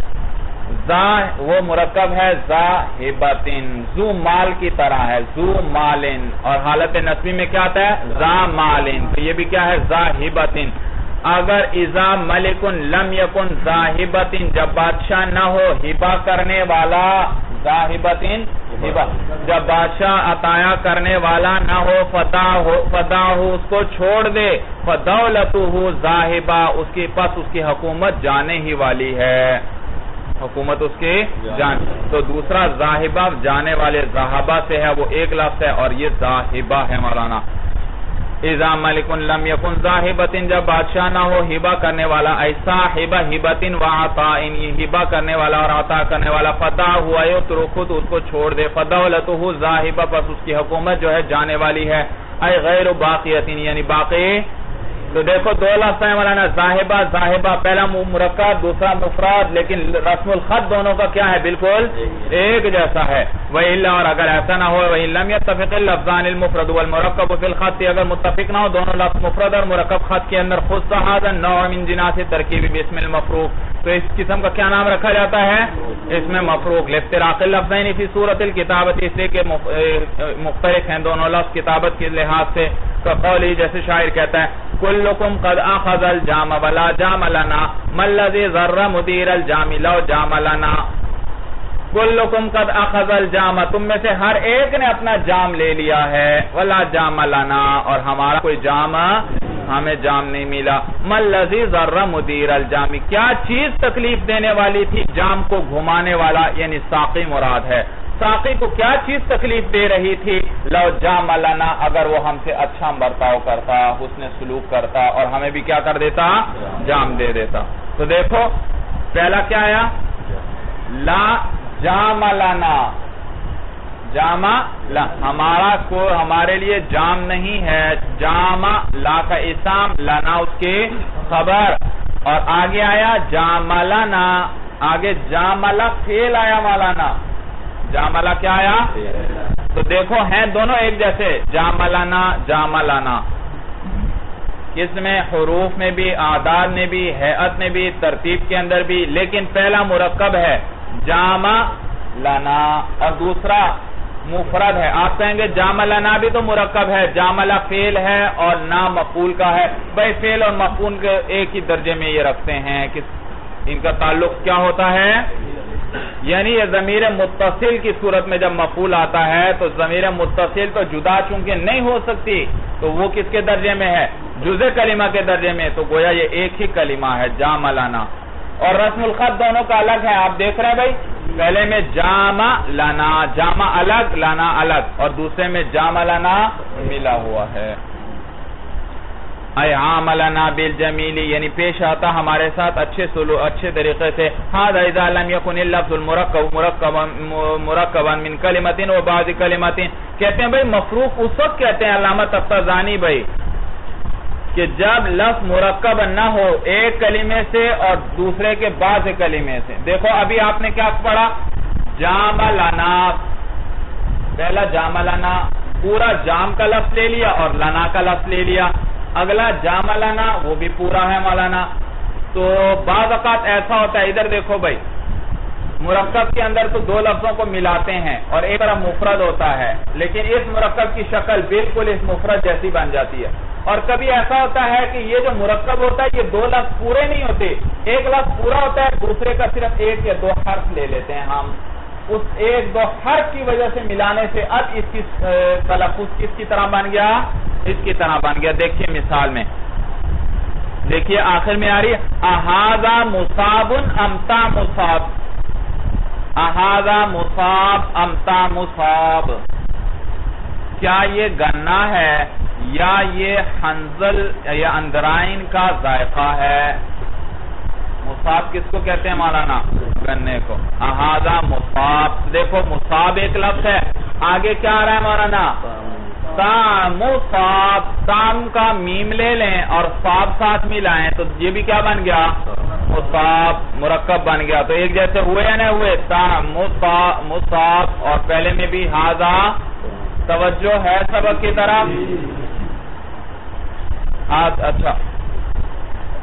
وہ مرکب ہے ذاہبتن، ذو مال کی طرح ہے، ذو مالن، اور حالت نصبی میں کیا آتا ہے؟ ذا مالن. تو یہ بھی کیا ہے؟ ذاہبتن. اگر اذا ملکن لم یکن ذاہبتن، جب بادشاہ نہ ہو ہبہ کرنے والا، ذاہبتن ہبہ، جب بادشاہ عطایا کرنے والا نہ ہو، فداہ اس کو چھوڑ دے، فدولتہ ذاہبہ، اس کی پس اس کی حکومت جانے ہی والی ہے، حکومت اس کی جان. تو دوسرا ذاہبہ جانے والے ذاہبہ سے ہے، وہ ایک لفظ ہے، اور یہ ذاہبہ ہے مولانا. اذا ملکن لم یکن ذاہبتن، جب بادشاہ نہ ہو ہبہ کرنے والا، ایسا ہبہ ہبتن و عطائن، یہ ہبہ کرنے والا اور عطا کرنے والا، فدا ہوا یترکہ، اس کو چھوڑ دے، فدولتہ ذاہبہ، پس اس کی حکومت جو ہے جانے والی ہے، اے غیر باقیتن، یعنی باقی. تو دیکھو دو لفظ ہیں مولانا، ذاہبہ ذاہبہ، پہلا مرکب دوسرا مفرد، لیکن رسم الخط دونوں کا کیا ہے؟ بالکل ایک جیسا ہے. وَإِلَّا، اور اگر ایسا نہ ہو، وَإِن لَمْ يَتَّفِقِ اللَّفْظَانِ الْمُفْرَدُ وَالْمُرَكَّبُ فِي الْخَطِّ، اگر متفق نہ ہو دونوں لفظ مفرد اور مرکب خط کے اندر، خُصَّ هَذَا النَّوْعُ مِنْ جِنَاسِ التَّرْكِيبِ بِاسْمِ الْمَفْرُوقِ، تو اس قسم کا کیا نام رکھا جاتا ہے؟ اس میں مفروق. لافتراق اللفظین فی صورت الکتابت، اس لیے کہ مختلف ہیں دونوں لفظ کتابت کے لحاظ سے. قولی، جیسے شاعر کہتا ہے، کلکم قد اخذ الجام ولا جام لنا، ما الذی ضر مدیر الجام لو جام لنا. کلکم قد اخذ الجام، تم میں سے ہر ایک نے اپنا جام لے لیا ہے، ولا جام لنا، اور ہمارا کوئی جام، ہمیں جام نہیں ملا. ما الذی ضر مدیر الجام، کیا چیز تکلیف دینے والی تھی جام کو گھمانے والا، یعنی ساقی مراد ہے. ساقی کو کیا چیز تکلیف دے رہی تھی؟ لو جام لنا، اگر وہ ہم سے اچھا برتاؤ کرتا، حسن سلوک کرتا، اور ہمیں بھی کیا کر دیتا؟ جام دے دیتا. تو دیکھو پہلا کیا آیا؟ لا جام لنا، جاما لا، ہمارے لیے جام نہیں ہے. جاما لا کا اسم، لنا اس کی خبر، اور آگے آیا جاملنا، آگے جاملہ فعل آیا مولانا. جاملہ کیا آیا؟ تو دیکھو ہیں دونوں ایک جیسے، جاملنا جاملنا، کس میں؟ حروف میں بھی، اعداد میں بھی، ہیئت میں بھی، ترتیب کے اندر بھی. لیکن پہلا مرکب ہے جامع لنا اور دوسرا مفرد ہے. آپ کہیں گے جامع لنا بھی تو مرکب ہے، جاملہ فعل ہے اور نام مفعول کا ہے. بھائی فعل اور مفعول کے ایک ہی درجے میں یہ رکھتے ہیں کہ ان کا تعلق کیا ہوتا ہے؟ یعنی یہ ضمیر متصل کی صورت میں جب مفعول آتا ہے تو ضمیر متصل تو جدا چونکہ نہیں ہو سکتی، تو وہ کس کے درجے میں ہے؟ جزء کلمہ کے درجے میں. تو گویا یہ ایک ہی کلمہ ہے جامع لنا. اور رسم الخط دونوں کا الگ ہے. آپ دیکھ رہے ہیں بھائی، پہلے میں جامع لنا، جامع الگ، لنا الگ، اور دوسرے میں جامع لنا ملا ہوا ہے. اے عاملنا بالجمیل، یعنی پیش آتا ہمارے ساتھ اچھے طریقے سے. هذا اذا لم يكن اللفظ مرکبا من کلمۃ و بعض کلمات. کہتے ہیں بھائی مفروق اس وقت کہتے ہیں علامہ تفتزانی بھائی کہ جب لفظ مرکب نہ ہو ایک کلمے سے اور دوسرے کے بعض کلمے سے. دیکھو ابھی آپ نے کیا پڑھا؟ جامع لنا، پہلا جامع لنا پورا جام کا لفظ لے لیا اور لنا کا لفظ لے لیا. اگلا جامع لنا وہ بھی پورا ہے مولانا. تو بعض اوقات ایسا ہوتا ہے، ادھر دیکھو بھائی، مرکب کے اندر تو دو لفظوں کو ملاتے ہیں اور ایک طرف مفرد ہوتا ہے، لیکن اس مرکب کی شکل بالکل اس مفرد جیسی بن جاتی ہے. اور کبھی ایسا ہوتا ہے کہ یہ جو مرکب ہوتا ہے یہ دو لفظ پورے نہیں ہوتے، ایک لفظ پورا ہوتا ہے، دوسرے کا صرف ایک یا دو حرف لے لیتے ہیں ہم. اس ایک دو حرف کی وجہ سے ملانے سے اب اس کی تلفظ کس کی طرح بن گیا؟ اس کی طرح بن گیا. دیکھیے مثال میں، دیکھیے آخر میں آ رہی ہے احاذا مصاب امتا مصاب، احاذا مصاب امتا مصاب. کیا یہ گنا ہے یا یہ حنظل یا اندرائن کا ذائقہ ہے؟ مصاب کس کو کہتے ہیں مولانا؟ گنے کو. احاذا مصاب، دیکھو مصاب ایک لفظ ہے، آگے کیا آ رہا ہے مولانا؟ مصاب. تام کا میم لے لیں اور صاب ساتھ ملائیں تو یہ بھی کیا بن گیا؟ مصاب، مرکب بن گیا. تو ایک جیسے ہوئے یا نہیں ہوئے؟ مصاب. اور پہلے میں بھی ہاذا. توجہ ہے سبق کی طرف؟ اچھا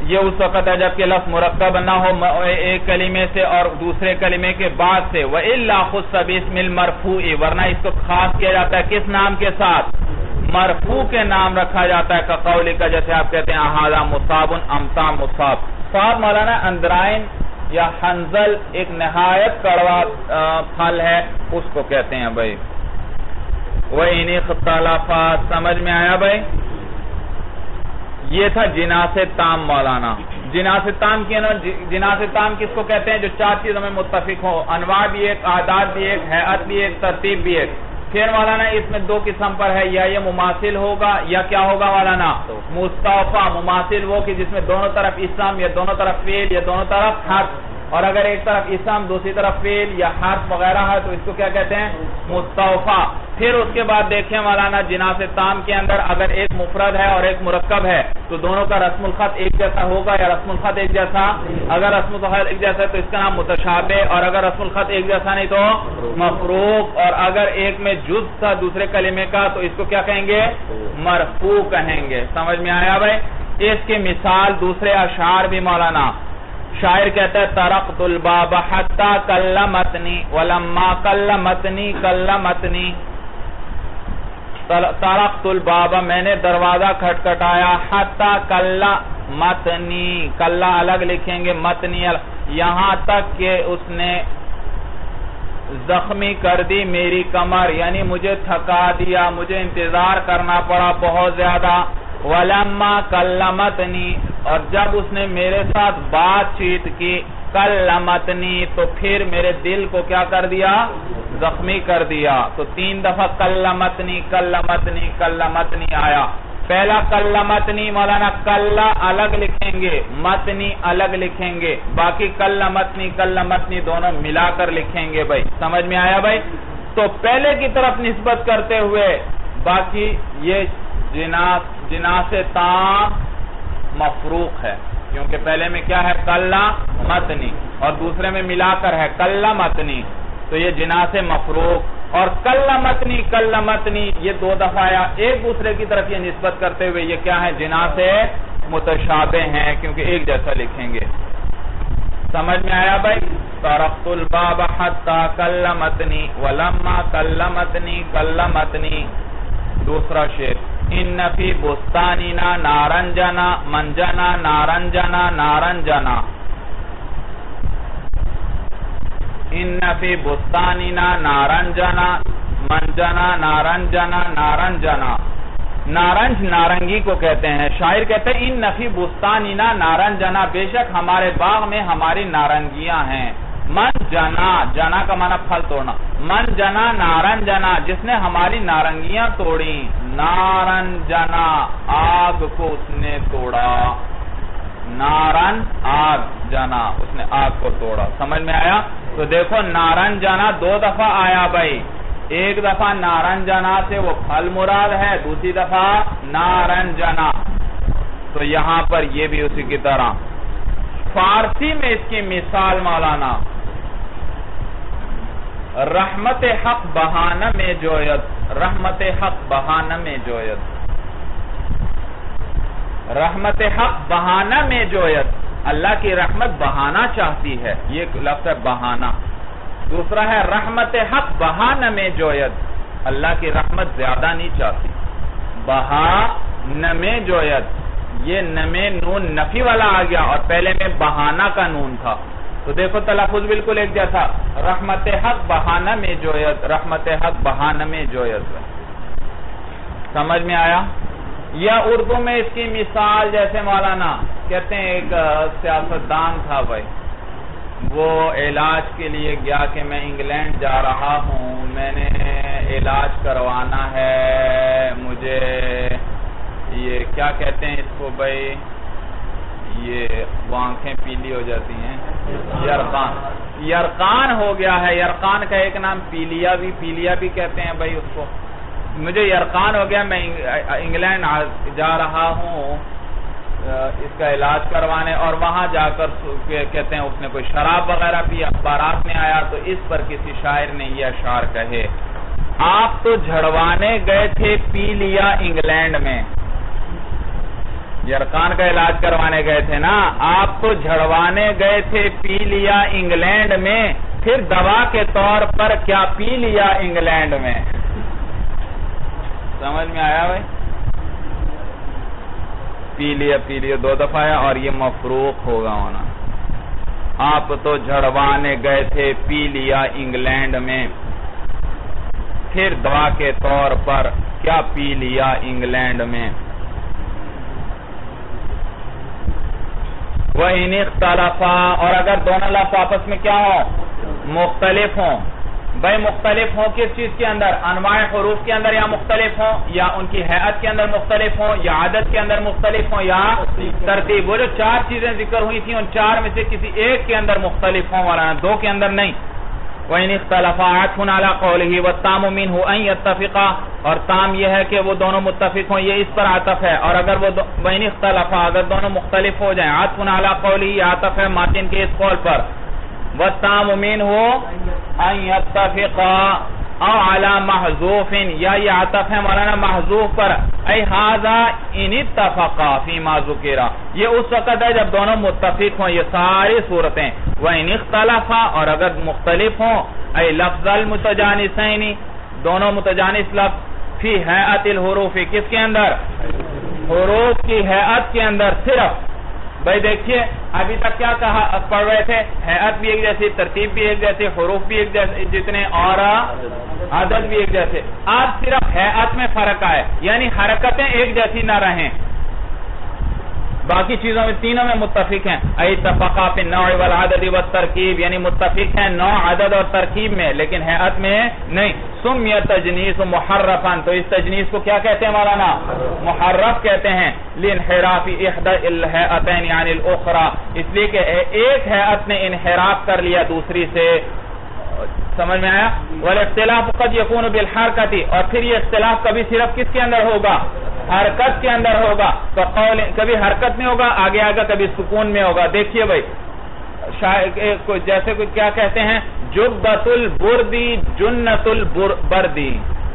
یہ اس وقت ہے جب کہ لفظ مرکب نہ ہو ایک کلمے سے اور دوسرے کلمے کے بعد سے وَإِلَّا خُصَّ بِاسْمِ الْمَرْفُوعِ، ورنہ اس کو خاص کیا جاتا ہے کس نام کے ساتھ؟ مرفوع کے نام رکھا جاتا ہے، کقولی کا، جیسے آپ کہتے ہیں احاذا مصاب امتا مصاب۔ صاب مولانا اندرائن یا حنزل ایک نہایت کڑوا پھل ہے، اس کو کہتے ہیں بھائی۔ وَإِنِ اخْتَلَفَا، سمجھ میں آیا بھائی؟ یہ تھا جناس تام مولانا۔ جناس تام جناس تام کس کو کہتے ہیں؟ جو چار چیزوں میں متفق ہو، انواع بھی ایک، اعداد بھی ایک، حیات بھی ایک، ترتیب بھی ایک۔ پھر مولانا اس میں دو قسم پر ہے، یا یہ مماثل ہوگا یا کیا ہوگا مولانا؟ مستوفا۔ مماثل وہ کہ جس میں دونوں طرف اسم یا دونوں طرف فعل یا دونوں طرف حرف، اور اگر ایک طرف اسم دوسری طرف فعل یا حرف وغیرہ ہے تو اس کو کیا کہتے ہیں؟ مستوفا۔ پھر اس کے بعد دیکھیں مولانا جناس تام کے اندر اگر ایک مفرد ہے اور ایک مرکب ہے تو دونوں کا رسم الخط ایک جیسا ہوگا یا رسم الخط ایک جیسا؟ اگر رسم الخط ایک جیسا ہے تو اس کا نام متشابہ، اور اگر رسم الخط ایک جیسا نہیں تو مفروق، اور اگر ایک میں جز تھا دوسرے کلمے کا تو اس کو کیا کہیں گے؟ مرفوع کہیں گے۔ سمجھ میں آیا بھائی؟ اس کی مثال دوسرے اشعار بھی مولانا، شاعر کہتا ہے ترقت الباب حتی کلمتنی ولما کلمتنی کلمتنی، ترقت الباب میں نے دروازہ کھٹکھٹایا، حتی کلمتنی، کلا الگ لکھیں گے متنی یہاں تک کہ اس نے زخمی کر دی میری کمر، یعنی مجھے تھکا دیا، مجھے انتظار کرنا پڑا بہت زیادہ۔ وَلَمَّا كَلَّمَتْنِي، اور جب اس نے میرے ساتھ بات چیت کی، کلمتنی، تو پھر میرے دل کو کیا کر دیا؟ زخمی کر دیا۔ تو 3 دفعہ کلمتنی کلمتنی کلمتنی آیا۔ پہلا کلمتنی مولانا کلا الگ لکھیں گے، متنی الگ لکھیں گے، باقی کلمتنی کلمتنی دونوں ملا کر لکھیں گے بھائی۔ سمجھ میں آیا بھائی؟ تو پہلے کی طرف نسبت کرتے ہوئے باقی یہ جناس تام مفروق ہے، کیونکہ پہلے میں کیا ہے؟ کلمتنی، اور دوسرے میں ملا کر ہے کلمتنی، تو یہ جناس مفروق۔ اور کلمتنی کلمتنی یہ 2 دفعہ آیا، ایک دوسرے کی طرف یہ نسبت کرتے ہوئے یہ کیا ہے؟ جناس متشابہ ہیں، کیونکہ ایک جیسا لکھیں گے۔ سمجھ میں آیا بھائی؟ ترقت الباب حتی کلمتنی ولما کلمتنی کلمتنی۔ دوسرا شعر، ان فی بستاننا نارنجنا منجنا نارنجنا نارنجنا، ان فی بستاننا نارنجنا منجنا نارنجنا نارنجنا۔ نارنج نارنگی کو کہتے ہیں، شاعر کہتے ہیں ان فی بستاننا نارنجنا، بے شک ہمارے باغ میں ہماری نارنگیاں ہیں۔ من جنا، جنا کا معنی پھل توڑنا، من جنا نارن جنا، جس نے ہماری نارنگیاں توڑی، نارن جنا آگ کو اس نے توڑا، نارن آگ، جنا اس نے آگ کو توڑا۔ سمجھ میں آیا؟ تو دیکھو نارن جنا 2 دفعہ آیا بھائی، ایک دفعہ نارن جنا سے وہ پھل مراد ہے، دوسری دفعہ نارن جنا، تو یہاں پر یہ بھی اسی کی طرح۔ فارسی میں اس کی مثال مولانا، رحمت حق بہانہ میں جوید، رحمت حق بہانہ میں جوید، رحمت حق بہانہ میں جوید، اللہ کی رحمت بہانا چاہتی ہے، یہ لفظ ہے بہانا۔ دوسرا ہے رحمت حق بہانہ میں جوید، اللہ کی رحمت زیادہ نہیں چاہتی، بہانہ میں جوید، یہ نمے نون نفی والا آ گیا اور پہلے میں بہانہ کا نون تھا، تو دیکھو تلفظ بالکل ایک جیسا، رحمت حق بہانہ میں جوید، رحمت حق بہانہ میں جوید۔ سمجھ میں آیا؟ یا اردو میں اس کی مثال جیسے مولانا کہتے ہیں ایک سیاستدان تھا بھائی، وہ علاج کے لیے گیا کہ میں انگلینڈ جا رہا ہوں، میں نے علاج کروانا ہے، مجھے یہ کیا کہتے ہیں اس کو بھائی، یہ وہ آنکھیں پیلی ہو جاتی ہیں، یرقان، یرقان ہو گیا ہے، یرقان کا ایک نام پیلیا بھی کہتے ہیں بھائی اس کو، مجھے یرقان ہو گیا، میں انگلینڈ جا رہا ہوں اس کا علاج کروانے، اور وہاں جا کر کہتے ہیں اس نے کوئی شراب وغیرہ پی، اخبارات میں آیا، تو اس پر کسی شاعر نے یہ اشعار کہے، آپ تو جھڑوانے گئے تھے پی لیا انگلینڈ میں، یرقان کا علاج کروانے گئے تھے نا آپ، تو جھڑوانے گئے تھے، پی لیا انگلینڈ میں، پھر دوا کے طور پر کیا پی لیا انگلینڈ میں؟ سمجھ میں آیا بھائی؟ پی لیا 2 دفعہ ہے اور یہ مفروق ہوگا ہونا. آپ تو جھڑوانے گئے تھے، پی لیا انگلینڈ میں، پھر دوا کے طور پر کیا پی لیا انگلینڈ میں. وَإِنِ اخْتَلَفَا، اور اگر دونوں لفظ آپس میں کیا ہوں؟ مختلف ہوں. بھائی مختلف ہوں کس چیز کے اندر؟ انواع حروف کے اندر، یا مختلف ہوں یا ان کی ہیئت کے اندر مختلف ہوں، یا عدد کے اندر مختلف ہوں، یا ترتیب. وہ جو 4 چیزیں ذکر ہوئی تھیں ان 4 میں سے کسی ایک کے اندر مختلف ہوں، والا 2 کے اندر نہیں. وَإِنِ اخْتَلَفَا عَطْفٌ عَلَىٰ قَوْلِهِ وَالتَّامُ مِنْهُ أَن يَتَّفِقَا، اور تام یہ ہے کہ وہ دونوں متفق ہوں، یہ اس پر عطف ہے. اور اگر وہ وَإِنِ اخْتَلَفَا اگر دونوں مختلف ہو جائیں، عَطْفٌ عَلَىٰ قَوْلِهِ یہ عطف ہے ماتن کے اس قول پر، وَالتَّامُ مِنْهُ أَن يَتَّفِقَا او عَلَىٰ مَحْذُوفٍ، یا یہ عطف ہے مولانا محذوف پر، اَيْ هَذَا إِنِ اتَّفَقَا فِي مَا ذُكِرَ، یہ اس وقت ہے جب دونوں متفق ہوں. یہ ساری صورتیں وَإِنِ اخْتَلَفَا، اور اگر مختلف ہوں، اَيْ لَفْظَ الْمُتَجَانِسَيْنِ دونوں متجانس لفظ، فِي هَيْئَةِ الْحُرُوفِ کس کے اندر؟ حروف کی ہیئت کے اندر. صرف بھائی دیکھیے ابھی تک کیا کہا پڑھ رہے تھے؟ ہیئت بھی ایک جیسی، ترتیب بھی ایک جیسی، حروف بھی ایک جیسے جتنے، اور عدد بھی ایک جیسے. آج صرف ہیئت میں فرق آئے، یعنی حرکتیں ایک جیسی نہ رہیں، باقی چیزوں میں تینوں میں متفق ہیں. اتفقا فی النوع والعدد والترکیب، یعنی متفق ہیں نوع، عدد اور ترکیب میں، لیکن ہیئت میں نہیں. سمی تجنیس محرفا، تو اس تجنیس کو کیا کہتے ہیں مولانا؟ محرف کہتے ہیں. لانحراف احدى الهیئتین عن الاخرى، اس لیے کہ ایک ہیئت نے انحراف کر لیا دوسری سے. سمجھ میں آیا؟ والاختلاف قد یکون بالحرکت، اور پھر یہ اختلاف کبھی صرف کس کے اندر ہوگا؟ حرکت کے اندر ہوگا. تو قول کبھی حرکت میں ہوگا آگے آگا، کبھی سکون میں ہوگا. دیکھیے بھائی جیسے کوئی کیا کہتے ہیں؟ جبۃ البردی جنۃ البردی،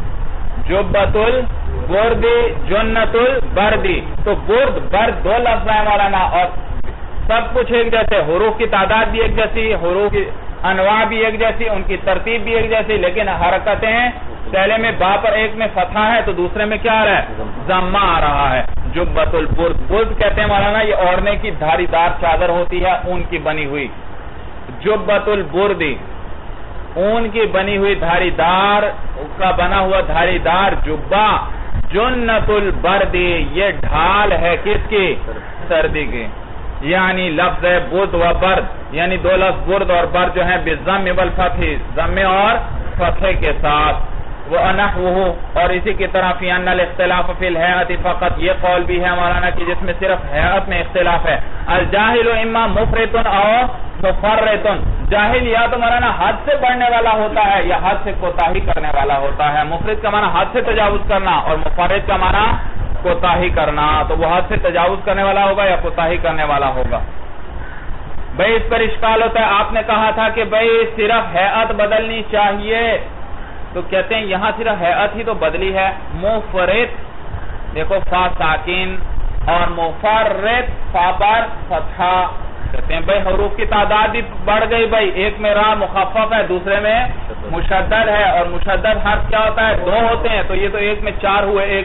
جبۃ البردی جنۃ البردی. تو برد برد 2 لفظ ہیں مولانا، اور سب کچھ ایک جیسے، حروف کی تعداد بھی ایک جیسی، حروف کی انواع بھی ایک جیسی، ان کی ترتیب بھی ایک جیسی، لیکن حرکتیں پہلے میں با پر ایک میں فتحہ ہے تو دوسرے میں کیا آ رہا ہے؟ ضمہ آ رہا ہے. جبۃ البرد، برد کہتے ہیں مولانا یہ اوڑھنے کی دھاری دار چادر ہوتی ہے، اون کی بنی ہوئی. جبۃ البردی، اون کی بنی ہوئی دھاری دار کا بنا ہوا دھاری دار جبہ. جنۃ البردی، یہ ڈھال ہے کس کی؟ سردی کی. یعنی لفظ ہے برد و برد، یعنی 2 لفظ برد اور برد جو ہیں بالضم والفتح، ضم اور فتح کے ساتھ. وَأَنَحْوُهُ، اور اسی کی طرح فی ان الاختلاف فی الہیئۃ فقط، یہ قول بھی ہے مولانا کہ جس میں صرف ہیئت میں اختلاف ہے. الجاہل اما مفرط او مفرط، جاہل یا تو مولانا حد سے بڑھنے والا ہوتا ہے یا حد سے کوتاہی کرنے والا ہوتا ہے. مفرط کا معنی حد سے تجاوز کرنا، اور مفرط کا معنی کوتاہی کرنا. تو وہ حد سے تجاوز کرنے والا ہوگا یا کوتاہی کرنے والا ہوگا. بھائی اس پر اشکال ہوتا ہے، آپ نے کہا تھا کہ بھائی صرف ہیئت بدلنی چاہیے، تو کہتے ہیں یہاں صرف ہیئت ہی تو بدلی ہے. مفرط دیکھو فا ساکن اور مفرط فا پر فتحہ، کہتے ہیں بھائی حروف کی تعداد بھی بڑھ گئی. بھائی ایک میں را مخفف ہے، دوسرے میں مشدد ہے، اور مشدد حرف کیا ہوتا ہے؟ 2 ہوتے ہیں. تو یہ تو ایک میں 4 ہوئے، ایک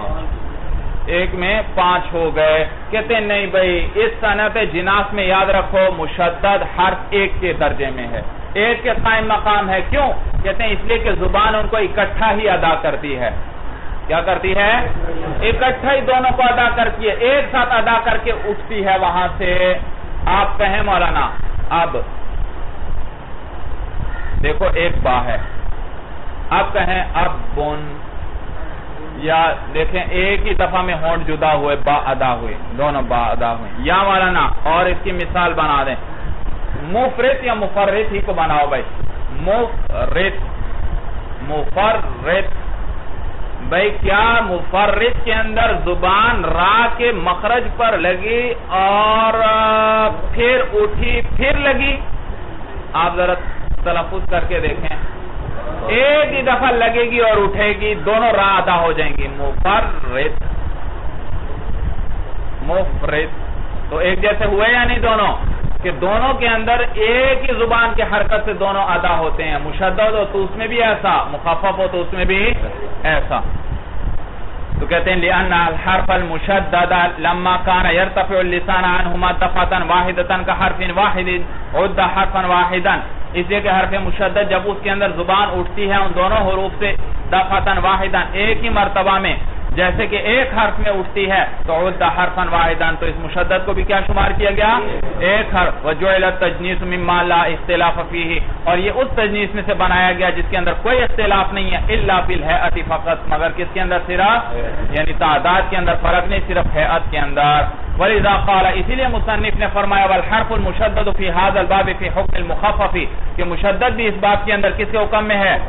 میں 5 ہو گئے. کہتے ہیں نہیں بھائی، اس صنعت جناس میں یاد رکھو مشدد حرف 1 کے درجے میں ہے، 1 کے قائم مقام ہے. کیوں؟ کہتے ہیں اس لیے کہ زبان ان کو اکٹھا ہی ادا کرتی ہے. کیا کرتی ہے؟ اکٹھا ہی دونوں کو ادا کرتی ہے، ایک ساتھ ادا کر کے اٹھتی ہے وہاں سے. آپ کہیں مولانا اب دیکھو ایک با ہے، اب کہیں اب بن، یا دیکھیں ایک ہی دفعہ میں ہونٹ جدا ہوئے، با ادا ہوئے، دونوں با ادا ہوئے. یا مولانا اور اس کی مثال بنا دیں، مفرط یا مفرط ہی کو بناؤ بھائی. مفرط بھائی کیا مفرط کے اندر زبان را کے مخرج پر لگی اور پھر اٹھی پھر لگی؟ آپ ذرا تلفظ کر کے دیکھیں، ایک ہی دفعہ لگے گی اور اٹھے گی، دونوں را ادا ہو جائیں گی. مفرط. مفرد. تو ایک جیسے ہوئے یا نہیں دونوں؟ کہ دونوں کے اندر ایک ہی زبان کے حرکت سے دونوں ادا ہوتے ہیں. مشدد ہو تو اس میں بھی ایسا، مخفف ہو تو اس میں بھی ایسا. تو کہتے ہیں لِأَنَّ الْحَرْفَ الْمُشَدَّدَ لَمَّا كَانَ يَرْتَفِعُ اللِّسَانَ عَنْهُمَا دَفْعَةً وَاحِدَةً كَحَرْفٍ وَاحِدٍ عُدَّ حَرْفًا وَاحِدًا. اس لیے کہ حرف مشدد جب اس کے اندر زبان اٹھتی ہے ان دونوں حروف سے دفعتاً واحداً ایک ہی مرتبہ میں، جیسے کہ ایک حرف میں اٹھتی ہے تو عُدَّ حرفًا واحدًا، تو اس مشدد کو بھی کیا شمار کیا گیا؟ ایک حرف. وَجُعِلَ التَّجْنِيسُ مِمَّا لَا اخْتِلَافَ فِيهِ، اور یہ اس تجنیس میں سے بنایا گیا جس کے اندر کوئی اختلاف نہیں ہے، إِلَّا فِي الْهَيْئَةِ فقط، مگر کس کے اندر؟ صرف یعنی تعداد کے اندر فرق نہیں، صرف ہیئت کے اندر. وَلِذَا قَالَ، اسی لیے مصنف نے فرمایا وَالْحَرْفُ الْمُشَدَّدُ فِي هَذَا الْبَابِ فِي حُكْمِ الْمُخَفَّفِ، کہ مشدد بھی اس باب کے اندر کس کے حکم میں ہے؟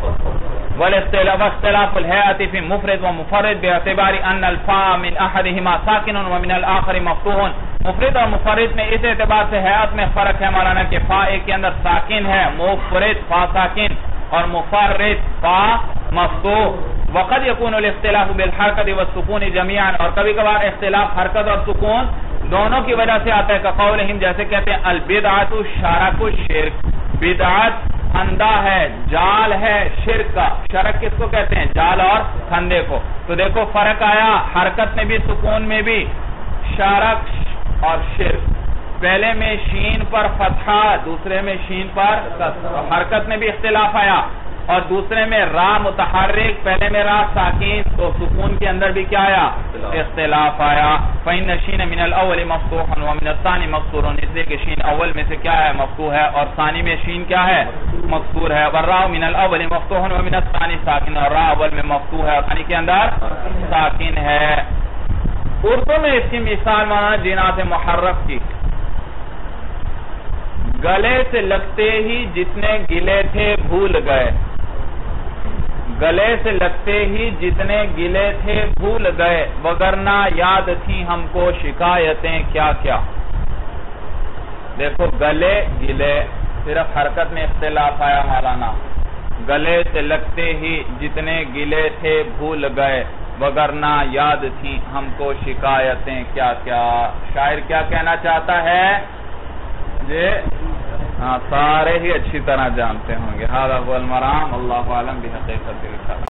واختلاف الهيئة في مفرد ومفرد باعتبار ان الفاء من احدهما ساکن ومن الاخر مفتوح. مفرد اور مفرد میں اس اعتبار سے حیات میں فرق ہے مولانا کہ فا ایک کے اندر ساکن ہے، مفرد فا ساکن، اور مفرد فا مفتوح. وقد يكون الاختلاف بالحركة والسكون جميعا، اور کبھی کبھار اختلاف حرکت اور سکون دونوں کی وجہ سے آتا ہے. كقولهم، جیسے کہتے ہیں البدعۃ شرک الشرک، بدعت پھندا ہے، جال ہے شرک کا. شرک کس کو کہتے ہیں؟ جال اور پھندے کو. تو دیکھو فرق آیا حرکت میں بھی سکون میں بھی. شرک اور شرک، پہلے میں شین پر فتحہ، دوسرے میں شین پر کسر. حرکت میں بھی اختلاف آیا، اور دوسرے میں را متحرک، پہلے میں را ساکین، تو سکون کے اندر بھی کیا آیا؟ اختلاف آیا. فإن الشين من الأول مفتوح ومن الثاني مكسور، اس لیے کہ شین اول میں سے کیا ہے؟ مفتوح ہے، اور ثانی میں شین کیا ہے؟ مکسور ہے. والراء من الأول مفتوح ومن الثاني ساکن، اور را اول میں مفتوح ہے اور ثانی کے اندر ساکن ہے. اردو میں اس کی مثال مانا جنات محرف کی. گلے سے لگتے ہی جتنے گلے تھے بھول گئے، گلے سے لگتے ہی جتنے گلے تھے بھول گئے، وگرنہ یاد تھی ہم کو شکایتیں کیا کیا. دیکھو گلے گلے، صرف حرکت میں اختلاف آیا مولانا. گلے سے لگتے ہی جتنے گلے تھے بھول گئے، وگرنہ یاد تھی ہم کو شکایتیں کیا کیا. شاعر کیا کہنا چاہتا ہے؟ سارے ہی اچھی طرح جانتے ہوں گے. هذا هو المرام، اللہ عالم بحقیقت الکلام.